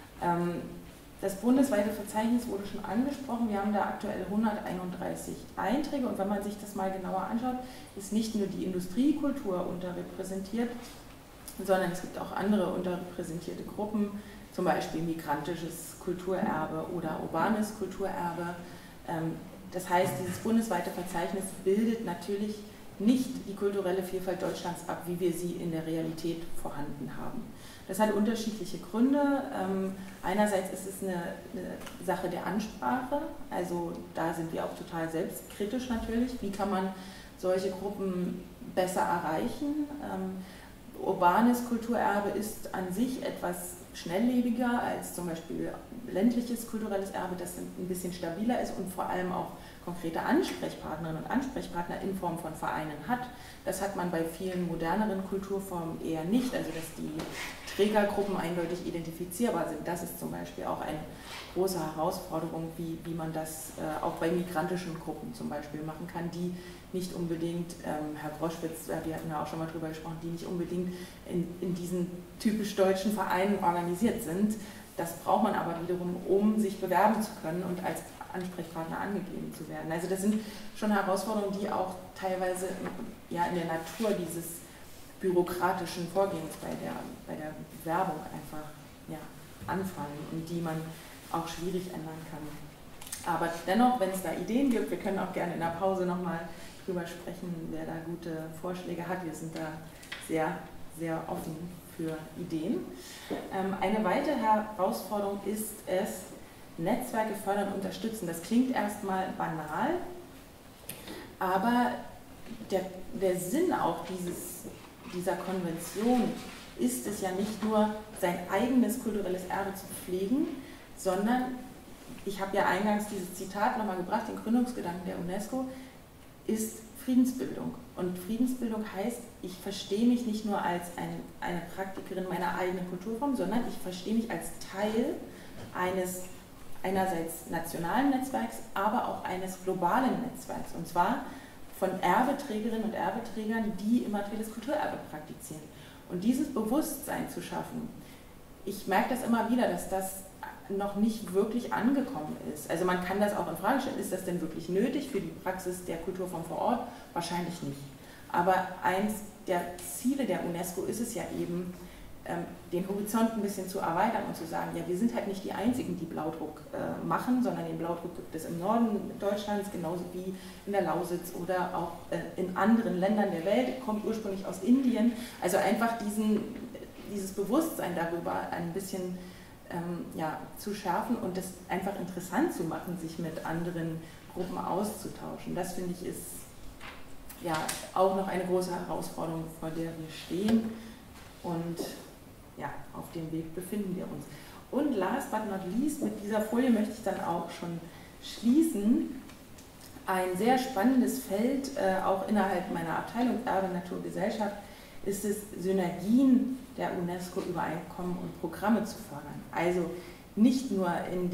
Das bundesweite Verzeichnis wurde schon angesprochen, wir haben da aktuell 131 Einträge, und wenn man sich das mal genauer anschaut, ist nicht nur die Industriekultur unterrepräsentiert, sondern es gibt auch andere unterrepräsentierte Gruppen, zum Beispiel migrantisches Kulturerbe oder urbanes Kulturerbe. Das heißt, dieses bundesweite Verzeichnis bildet natürlich nicht die kulturelle Vielfalt Deutschlands ab, wie wir sie in der Realität vorhanden haben. Das hat unterschiedliche Gründe. Einerseits ist es eine Sache der Ansprache, also da sind wir auch total selbstkritisch natürlich. Wie kann man solche Gruppen besser erreichen? Urbanes Kulturerbe ist an sich etwas schnelllebiger als zum Beispiel ländliches kulturelles Erbe, das ein bisschen stabiler ist und vor allem auch konkrete Ansprechpartnerinnen und Ansprechpartner in Form von Vereinen hat. Das hat man bei vielen moderneren Kulturformen eher nicht, also dass die Trägergruppen eindeutig identifizierbar sind. Das ist zum Beispiel auch eine große Herausforderung, wie man das auch bei migrantischen Gruppen zum Beispiel machen kann, die nicht unbedingt, Herr Broschwitz, wir hatten ja auch schon mal drüber gesprochen, die nicht unbedingt in diesen typisch deutschen Vereinen organisiert sind. Das braucht man aber wiederum, um sich bewerben zu können und als Ansprechpartner angegeben zu werden. Also das sind schon Herausforderungen, die auch teilweise ja in der Natur dieses bürokratischen Vorgehens bei der Bewerbung einfach ja, anfallen und die man auch schwierig ändern kann. Aber dennoch, wenn es da Ideen gibt, wir können auch gerne in der Pause nochmal drüber sprechen, wer da gute Vorschläge hat. Wir sind da sehr, sehr offen für Ideen. Eine weitere Herausforderung ist es, Netzwerke fördern und unterstützen. Das klingt erstmal banal, aber der Sinn auch dieser Konvention ist es ja nicht nur, sein eigenes kulturelles Erbe zu pflegen, sondern, ich habe ja eingangs dieses Zitat nochmal gebracht, den Gründungsgedanken der UNESCO, ist Friedensbildung. Und Friedensbildung heißt, ich verstehe mich nicht nur als eine Praktikerin meiner eigenen Kulturform, sondern ich verstehe mich als Teil eines einerseits nationalen Netzwerks, aber auch eines globalen Netzwerks. Und zwar von Erbeträgerinnen und Erbeträgern, die immaterielles Kulturerbe praktizieren. Und dieses Bewusstsein zu schaffen, ich merke das immer wieder, dass das noch nicht wirklich angekommen ist. Also man kann das auch in Frage stellen, ist das denn wirklich nötig für die Praxis der Kulturform vor Ort? Wahrscheinlich nicht. Aber eins der Ziele der UNESCO ist es ja eben, den Horizont ein bisschen zu erweitern und zu sagen, ja, wir sind halt nicht die Einzigen, die Blaudruck machen, sondern den Blaudruck gibt es im Norden Deutschlands, genauso wie in der Lausitz oder auch in anderen Ländern der Welt, kommt ursprünglich aus Indien. Also einfach dieses Bewusstsein darüber ein bisschen zu schärfen und das einfach interessant zu machen, sich mit anderen Gruppen auszutauschen. Das finde ich ist ja auch noch eine große Herausforderung, vor der wir stehen. Und ja, auf dem Weg befinden wir uns. Und last but not least, mit dieser Folie möchte ich dann auch schon schließen. Ein sehr spannendes Feld, auch innerhalb meiner Abteilung Erbe, Natur, Gesellschaft, ist es, Synergien der UNESCO-Übereinkommen und Programme zu fördern. Also nicht nur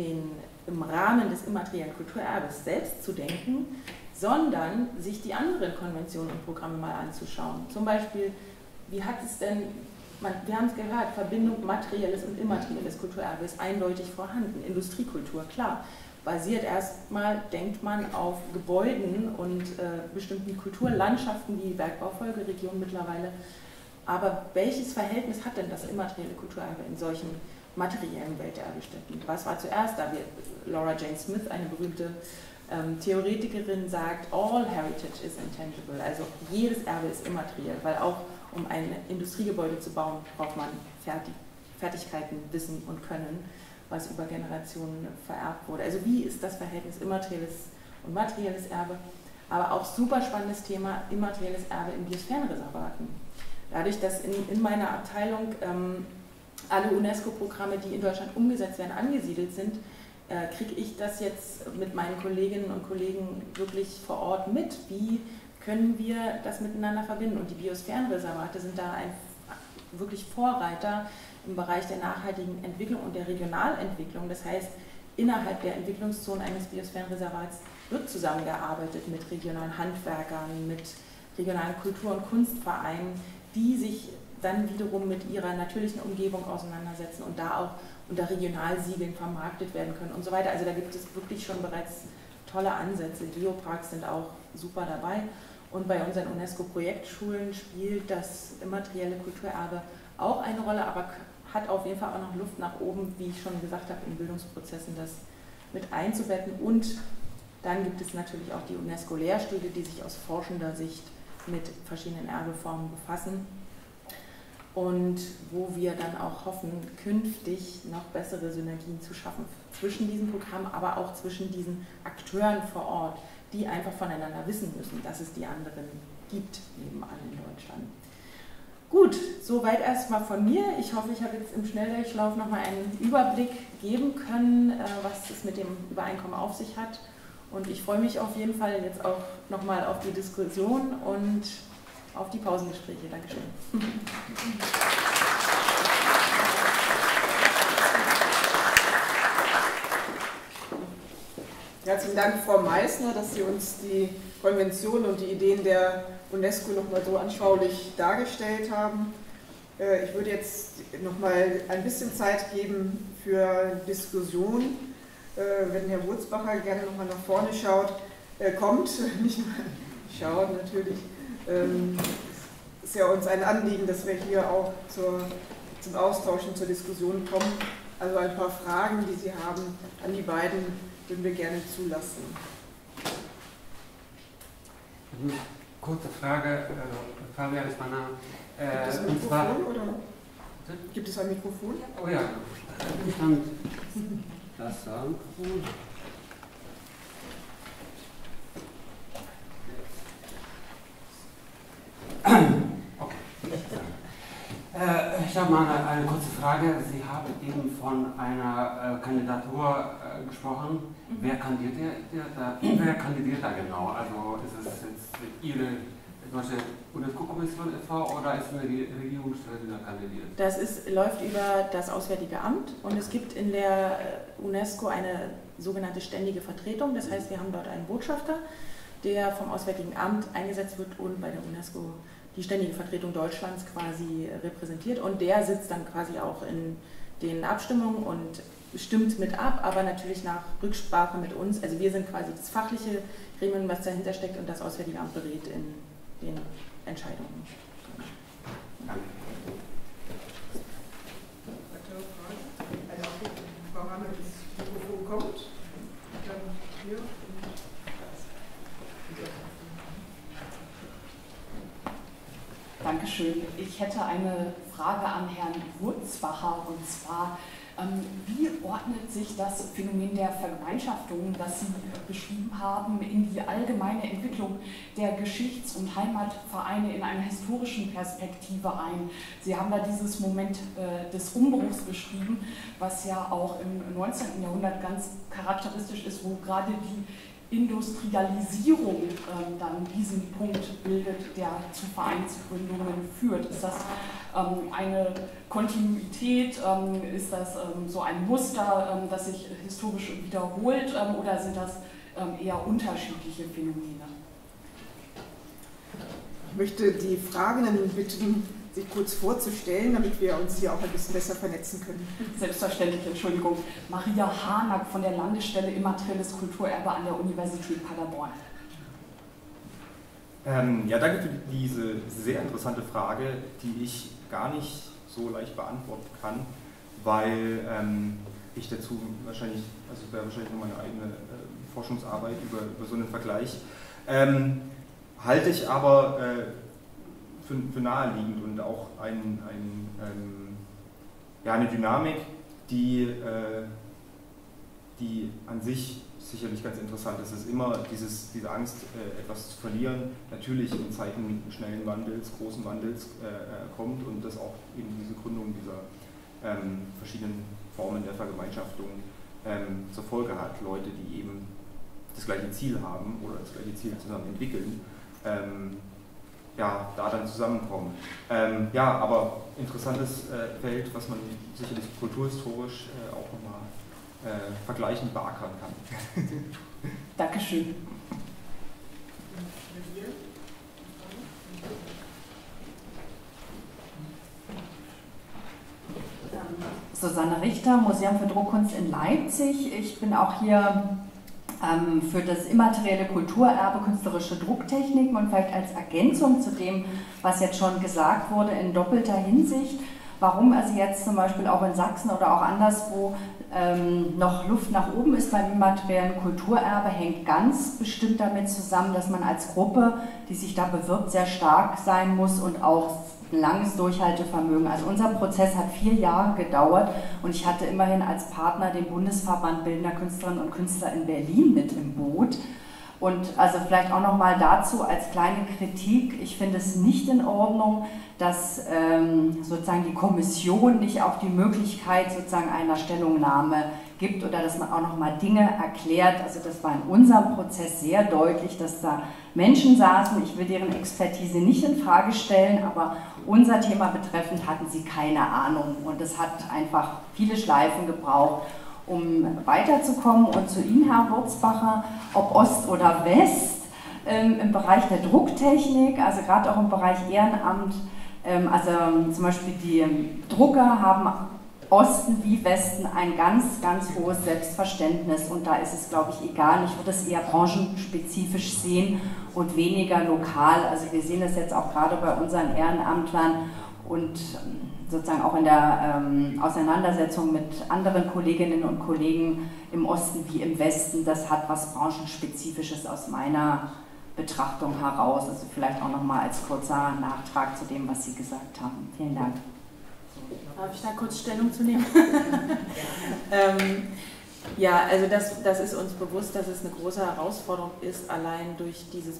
im Rahmen des immateriellen Kulturerbes selbst zu denken, sondern sich die anderen Konventionen und Programme mal anzuschauen. Zum Beispiel, wie hat es denn, wir haben es gehört, Verbindung materielles und immaterielles Kulturerbe ist eindeutig vorhanden. Industriekultur, klar, basiert erstmal, denkt man, auf Gebäuden und bestimmten Kulturlandschaften wie Bergbaufolgeregion mittlerweile. Aber welches Verhältnis hat denn das immaterielle Kulturerbe in solchen materiellen Welterbestätten? Was war zuerst da? Laura Jane Smith, eine berühmte Theoretikerin, sagt, all heritage is intangible, also jedes Erbe ist immateriell, weil auch um ein Industriegebäude zu bauen, braucht man Fertigkeiten, Wissen und Können, was über Generationen vererbt wurde. Also wie ist das Verhältnis immaterielles und materielles Erbe? Aber auch super spannendes Thema, immaterielles Erbe in Biosphärenreservaten. Dadurch, dass in meiner Abteilung alle UNESCO-Programme, die in Deutschland umgesetzt werden, angesiedelt sind, kriege ich das jetzt mit meinen Kolleginnen und Kollegen wirklich vor Ort mit. Wie können wir das miteinander verbinden? Und die Biosphärenreservate sind da wirklich Vorreiter im Bereich der nachhaltigen Entwicklung und der Regionalentwicklung. Das heißt, innerhalb der Entwicklungszone eines Biosphärenreservats wird zusammengearbeitet mit regionalen Handwerkern, mit regionalen Kultur- und Kunstvereinen, die sich dann wiederum mit ihrer natürlichen Umgebung auseinandersetzen und da auch unter Regionalsiegeln vermarktet werden können und so weiter. Also da gibt es wirklich schon bereits tolle Ansätze. Geoparks sind auch super dabei. Und bei unseren UNESCO-Projektschulen spielt das immaterielle Kulturerbe auch eine Rolle, aber hat auf jeden Fall auch noch Luft nach oben, wie ich schon gesagt habe, in Bildungsprozessen das mit einzubetten. Und dann gibt es natürlich auch die UNESCO-Lehrstühle, die sich aus forschender Sicht mit verschiedenen Erbeformen befassen und wo wir dann auch hoffen, künftig noch bessere Synergien zu schaffen zwischen diesen Programmen, aber auch zwischen diesen Akteuren vor Ort, die einfach voneinander wissen müssen, dass es die anderen gibt, nebenan in Deutschland. Gut, soweit erstmal von mir. Ich hoffe, ich habe jetzt im Schnelldurchlauf nochmal einen Überblick geben können, was es mit dem Übereinkommen auf sich hat. Und ich freue mich auf jeden Fall jetzt auch nochmal auf die Diskussion und auf die Pausengespräche. Dankeschön. Herzlichen Dank, Frau Meissner, dass Sie uns die Konvention und die Ideen der UNESCO nochmal so anschaulich dargestellt haben. Ich würde jetzt nochmal ein bisschen Zeit geben für Diskussion. Wenn Herr Wurzbacher gerne nochmal nach vorne kommt, nicht nur schaut natürlich, ist ja uns ein Anliegen, dass wir hier auch zum Austauschen, zur Diskussion kommen. Also ein paar Fragen, die Sie haben an die beiden, würden wir gerne zulassen. Kurze Frage, Fabian ist mein Name. Gibt es ein Mikrofon? Oder? Gibt es ein Mikrofon? Oh ja, ich kann das sagen. Ich habe mal eine kurze Frage. Sie haben eben von einer Kandidatur gesprochen. Wer kandidiert da genau? Also ist es jetzt Ihre deutsche UNESCO-Kommission e.V. oder ist eine Regierungsstelle, die da kandidiert? Das läuft über das Auswärtige Amt und es gibt in der UNESCO eine sogenannte ständige Vertretung. Das heißt, wir haben dort einen Botschafter, der vom Auswärtigen Amt eingesetzt wird und bei der UNESCO die ständige Vertretung Deutschlands quasi repräsentiert. Und der sitzt dann quasi auch in den Abstimmungen und stimmt mit ab, aber natürlich nach Rücksprache mit uns. Also wir sind quasi das fachliche Gremium, was dahinter steckt, und das Auswärtige Amt berät in den Entscheidungen. Danke. Weitere Fragen? Also Frau Hamel, das Mikrofon kommt. Dann hier. Dankeschön. Ich hätte eine Frage an Herrn Wurzbacher, und zwar, wie ordnet sich das Phänomen der Vergemeinschaftung, das Sie beschrieben haben, in die allgemeine Entwicklung der Geschichts- und Heimatvereine in einer historischen Perspektive ein? Sie haben da dieses Moment des Umbruchs beschrieben, was ja auch im 19. Jahrhundert ganz charakteristisch ist, wo gerade die Industrialisierung dann diesen Punkt bildet, der zu Vereinsgründungen führt. Ist das eine Kontinuität, ist das so ein Muster, das sich historisch wiederholt, oder sind das eher unterschiedliche Phänomene? Ich möchte die Fragenden bitten, sich kurz vorzustellen, damit wir uns hier auch ein bisschen besser vernetzen können. Selbstverständlich, Entschuldigung. Maria Hanack von der Landesstelle Immaterielles Kulturerbe an der Universität Paderborn. Ja, danke für diese sehr interessante Frage, die ich gar nicht so leicht beantworten kann, weil ich dazu wahrscheinlich, also wäre wahrscheinlich nur meine eigene Forschungsarbeit über so einen Vergleich, halte ich aber für naheliegend und auch eine Dynamik, die an sich sicherlich ganz interessant ist. Es ist immer diese Angst, etwas zu verlieren, natürlich in Zeiten schnellen Wandels, großen Wandels kommt, und dass auch eben diese Gründung dieser verschiedenen Formen der Vergemeinschaftung zur Folge hat. Leute, die eben das gleiche Ziel haben oder das gleiche Ziel zusammen entwickeln, da dann zusammenkommen. Aber interessantes Feld, was man sicherlich kulturhistorisch auch nochmal vergleichend beackern kann. Dankeschön. Susanne Richter, Museum für Druckkunst in Leipzig. Ich bin auch hier für das immaterielle Kulturerbe künstlerische Drucktechniken, und vielleicht als Ergänzung zu dem, was jetzt schon gesagt wurde, in doppelter Hinsicht, warum also jetzt zum Beispiel auch in Sachsen oder auch anderswo noch Luft nach oben ist beim immateriellen Kulturerbe, hängt ganz bestimmt damit zusammen, dass man als Gruppe, die sich da bewirbt, sehr stark sein muss und auch langes Durchhaltevermögen. Also unser Prozess hat 4 Jahre gedauert, und ich hatte immerhin als Partner den Bundesverband Bildender Künstlerinnen und Künstler in Berlin mit im Boot. Und also vielleicht auch nochmal dazu als kleine Kritik: Ich finde es nicht in Ordnung, dass sozusagen die Kommission nicht auch die Möglichkeit sozusagen einer Stellungnahme gibt oder dass man auch nochmal Dinge erklärt. Also das war in unserem Prozess sehr deutlich, dass da Menschen saßen. Ich will deren Expertise nicht in Frage stellen, aber unser Thema betreffend hatten sie keine Ahnung, und es hat einfach viele Schleifen gebraucht, um weiterzukommen. Und zu Ihnen, Herr Wurzbacher, ob Ost oder West, im Bereich der Drucktechnik, also gerade auch im Bereich Ehrenamt, also zum Beispiel die Drucker haben Osten wie Westen ein ganz, ganz hohes Selbstverständnis, und da ist es, glaube ich, egal. Ich würde es eher branchenspezifisch sehen und weniger lokal. Also wir sehen das jetzt auch gerade bei unseren Ehrenamtlern und sozusagen auch in der Auseinandersetzung mit anderen Kolleginnen und Kollegen im Osten wie im Westen. Das hat was Branchenspezifisches aus meiner Betrachtung heraus. Also vielleicht auch nochmal als kurzer Nachtrag zu dem, was Sie gesagt haben. Vielen Dank. Darf ich da kurz Stellung zu nehmen? Ja, also das ist uns bewusst, dass es eine große Herausforderung ist, allein durch dieses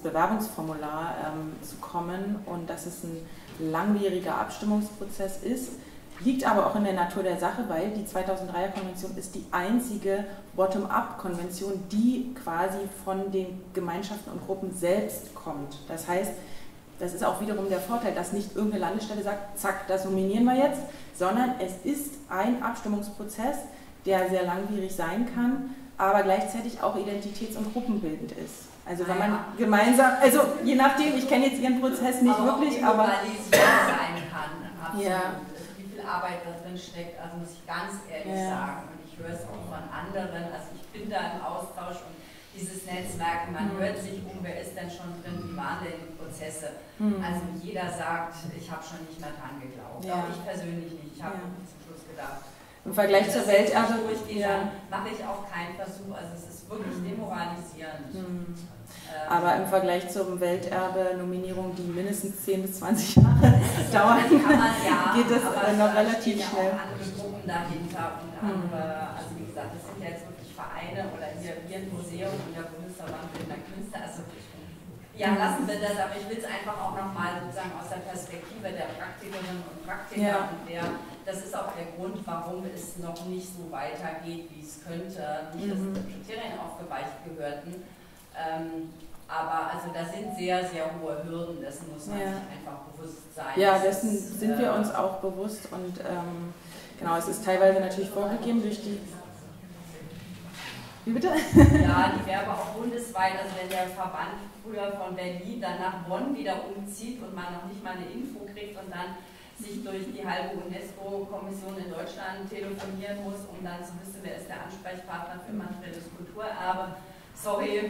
Bewerbungsformular zu kommen, und dass es ein langwieriger Abstimmungsprozess ist. Liegt aber auch in der Natur der Sache, weil die 2003er-Konvention ist die einzige Bottom-up-Konvention, die quasi von den Gemeinschaften und Gruppen selbst kommt. Das heißt, das ist auch wiederum der Vorteil, dass nicht irgendeine Landesstelle sagt, zack, das nominieren wir jetzt, sondern es ist ein Abstimmungsprozess, der sehr langwierig sein kann, aber gleichzeitig auch identitäts- und gruppenbildend ist. Also wenn man gemeinsam, also je nachdem, ich kenne jetzt Ihren Prozess nicht aber wirklich, aber sein kann, absolut. Ja. Wie viel Arbeit da drin steckt, also muss ich ganz ehrlich sagen. Und ich höre es auch von anderen, also ich bin da im Austausch und dieses Netzwerk, man hört sich wer ist denn schon drin, wie waren denn die Prozesse? Also jeder sagt, ich habe schon nicht mehr dran geglaubt, auch ich persönlich nicht, ich habe zum Schluss gedacht. im Vergleich zur Welterbe mache ich auch keinen Versuch, also es ist wirklich demoralisierend. Aber im Vergleich zur Welterbe-Nominierung, die mindestens 10 bis 20 Jahre dauern, geht es noch relativ schnell. Auch andere Gruppen dahinter und andere, also wie gesagt, das sind ja jetzt wirklich Vereine oder hier ein Museum und der Bundesverband Bildender Künste, also ja, lassen wir das, aber ich will es einfach auch nochmal sozusagen aus der Perspektive der Praktikerinnen und Praktiker und das ist auch der Grund, warum es noch nicht so weitergeht, wie es könnte, nicht, dass die Kriterien aufgeweicht gehörten. Aber also da sind sehr, sehr hohe Hürden, dessen muss man sich einfach bewusst sein. Ja, dessen sind wir uns auch bewusst und genau, es ist teilweise natürlich vorgegeben durch die... Wie bitte? Ja, die Werbe auch bundesweit, also wenn der Verband früher von Berlin dann nach Bonn wieder umzieht und man noch nicht mal eine Info kriegt und dann sich durch die halbe UNESCO-Kommission in Deutschland telefonieren muss, um dann zu wissen, wer ist der Ansprechpartner für materielles Kulturerbe. Sorry.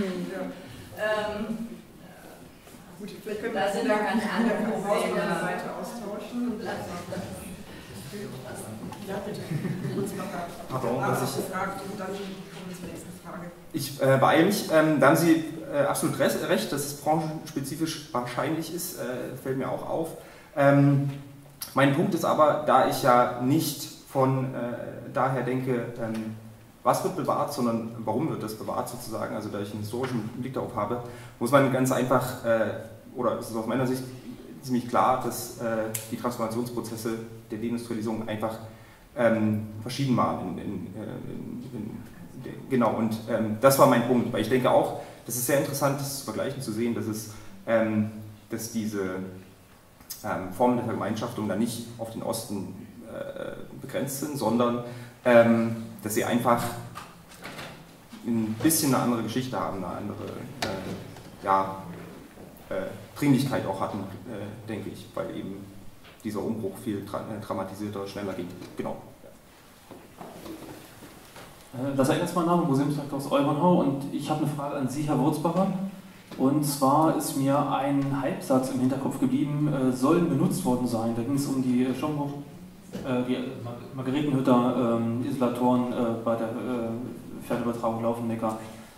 Gut, vielleicht können da sind wir ganz andere Probleme. Seite austauschen. Ja, bitte. Pardon, dass ich gefragt und dann kommen wir zur nächsten Frage. Ich beeile mich. Da haben Sie absolut recht, dass es branchenspezifisch wahrscheinlich ist, fällt mir auch auf. Mein Punkt ist aber, da ich ja nicht von daher denke, was wird bewahrt, sondern warum wird das bewahrt sozusagen, also da ich einen historischen Blick darauf habe, muss man ganz einfach, oder es ist aus meiner Sicht ziemlich klar, dass die Transformationsprozesse der Deindustrialisierung einfach verschieden waren. Genau, und das war mein Punkt, weil ich denke auch, das ist sehr interessant, das zu vergleichen, zu sehen, dass diese Formen der Vergemeinschaftung dann nicht auf den Osten begrenzt sind, sondern dass sie einfach ein bisschen eine andere Geschichte haben, eine andere Dringlichkeit auch hatten, denke ich, weil eben dieser Umbruch viel dramatisierter, schneller geht. Genau. Das ist mein Name, Museumsdirektor aus Olbernhau, und ich habe eine Frage an Sie, Herr Wurzbacher. Und zwar ist mir ein Halbsatz im Hinterkopf geblieben, sollen benutzt worden sein. Da ging es um die die Margaretenhütter Isolatoren bei der Fernübertragung Laufen-Neckar.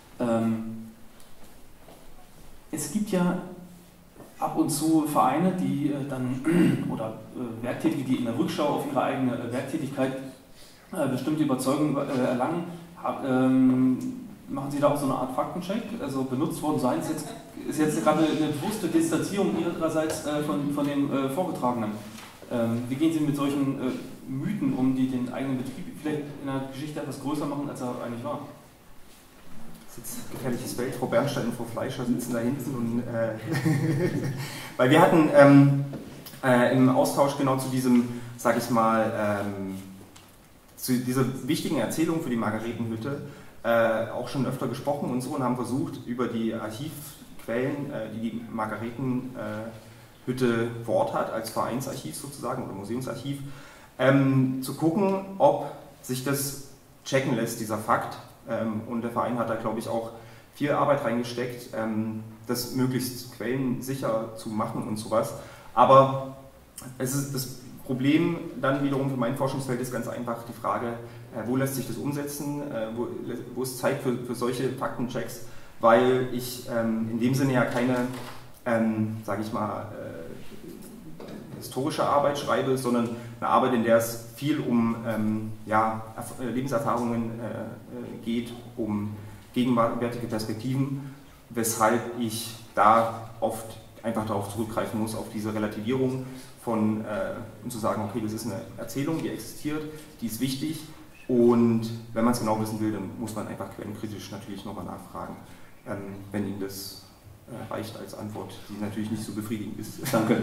Es gibt ja ab und zu Vereine, die oder Werktätige, die in der Rückschau auf ihre eigene Werktätigkeit bestimmte Überzeugungen erlangen. Machen Sie da auch so eine Art Faktencheck? Also benutzt worden sein ist jetzt gerade eine bewusste Distanzierung Ihrerseits von dem Vorgetragenen. Wie gehen Sie mit solchen Mythen um, die den eigenen Betrieb vielleicht in der Geschichte etwas größer machen, als er eigentlich war? Das ist jetzt ein gefährliches Feld. Frau Bernstein und Frau Fleischer sitzen da hinten. Und, weil wir hatten im Austausch genau zu diesem, sag ich mal, zu dieser wichtigen Erzählung für die Margaretenhütte auch schon öfter gesprochen und so und haben versucht, über die Archivquellen, die die Margaretenhütte vor Ort hat, als Vereinsarchiv sozusagen oder Museumsarchiv, zu gucken, ob sich das checken lässt, dieser Fakt. Und der Verein hat da, glaube ich, auch viel Arbeit reingesteckt, das möglichst quellensicher zu machen und sowas. Aber es ist das Problem dann wiederum für mein Forschungsfeld ist ganz einfach die Frage, wo lässt sich das umsetzen, wo ist Zeit für solche Faktenchecks, weil ich in dem Sinne ja keine, sage ich mal, historische Arbeit schreibe, sondern eine Arbeit, in der es viel um Lebenserfahrungen geht, um gegenwärtige Perspektiven, weshalb ich da oft einfach darauf zurückgreifen muss, auf diese Relativierung von, und zu sagen, okay, das ist eine Erzählung, die existiert, die ist wichtig, und wenn man es genau wissen will, dann muss man einfach quellenkritisch natürlich nochmal nachfragen, wenn Ihnen das reicht als Antwort, die natürlich nicht so befriedigend ist. Danke.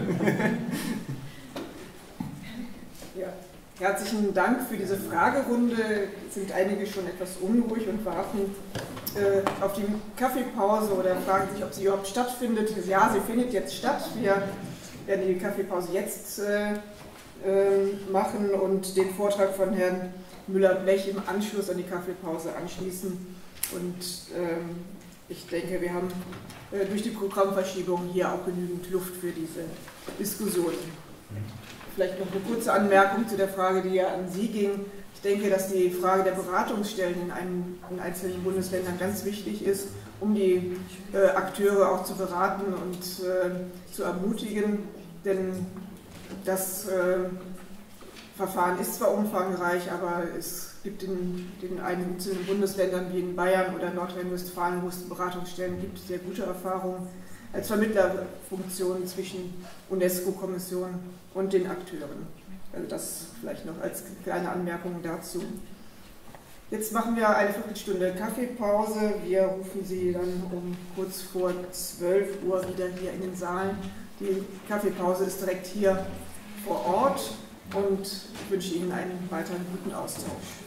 Ja. Herzlichen Dank für diese Fragerunde. Es sind einige schon etwas unruhig und warten auf die Kaffeepause oder fragen sich, ob sie überhaupt stattfindet. Ja, sie findet jetzt statt. Wir werden die Kaffeepause jetzt machen und den Vortrag von Herrn Müller-Blech im Anschluss an die Kaffeepause anschließen. Und ich denke, wir haben durch die Programmverschiebung hier auch genügend Luft für diese Diskussion. Vielleicht noch eine kurze Anmerkung zu der Frage, die ja an Sie ging. Ich denke, dass die Frage der Beratungsstellen in einzelnen Bundesländern ganz wichtig ist, um die Akteure auch zu beraten und zu ermutigen. Denn das Verfahren ist zwar umfangreich, aber es gibt in den einzelnen Bundesländern wie in Bayern oder Nordrhein-Westfalen, wo es Beratungsstellen gibt, sehr gute Erfahrungen als Vermittlerfunktion zwischen UNESCO-Kommission und den Akteuren. Also das vielleicht noch als kleine Anmerkung dazu. Jetzt machen wir eine Viertelstunde Kaffeepause. Wir rufen Sie dann um kurz vor 12 Uhr wieder hier in den Saal. Die Kaffeepause ist direkt hier vor Ort und ich wünsche Ihnen einen weiteren guten Austausch.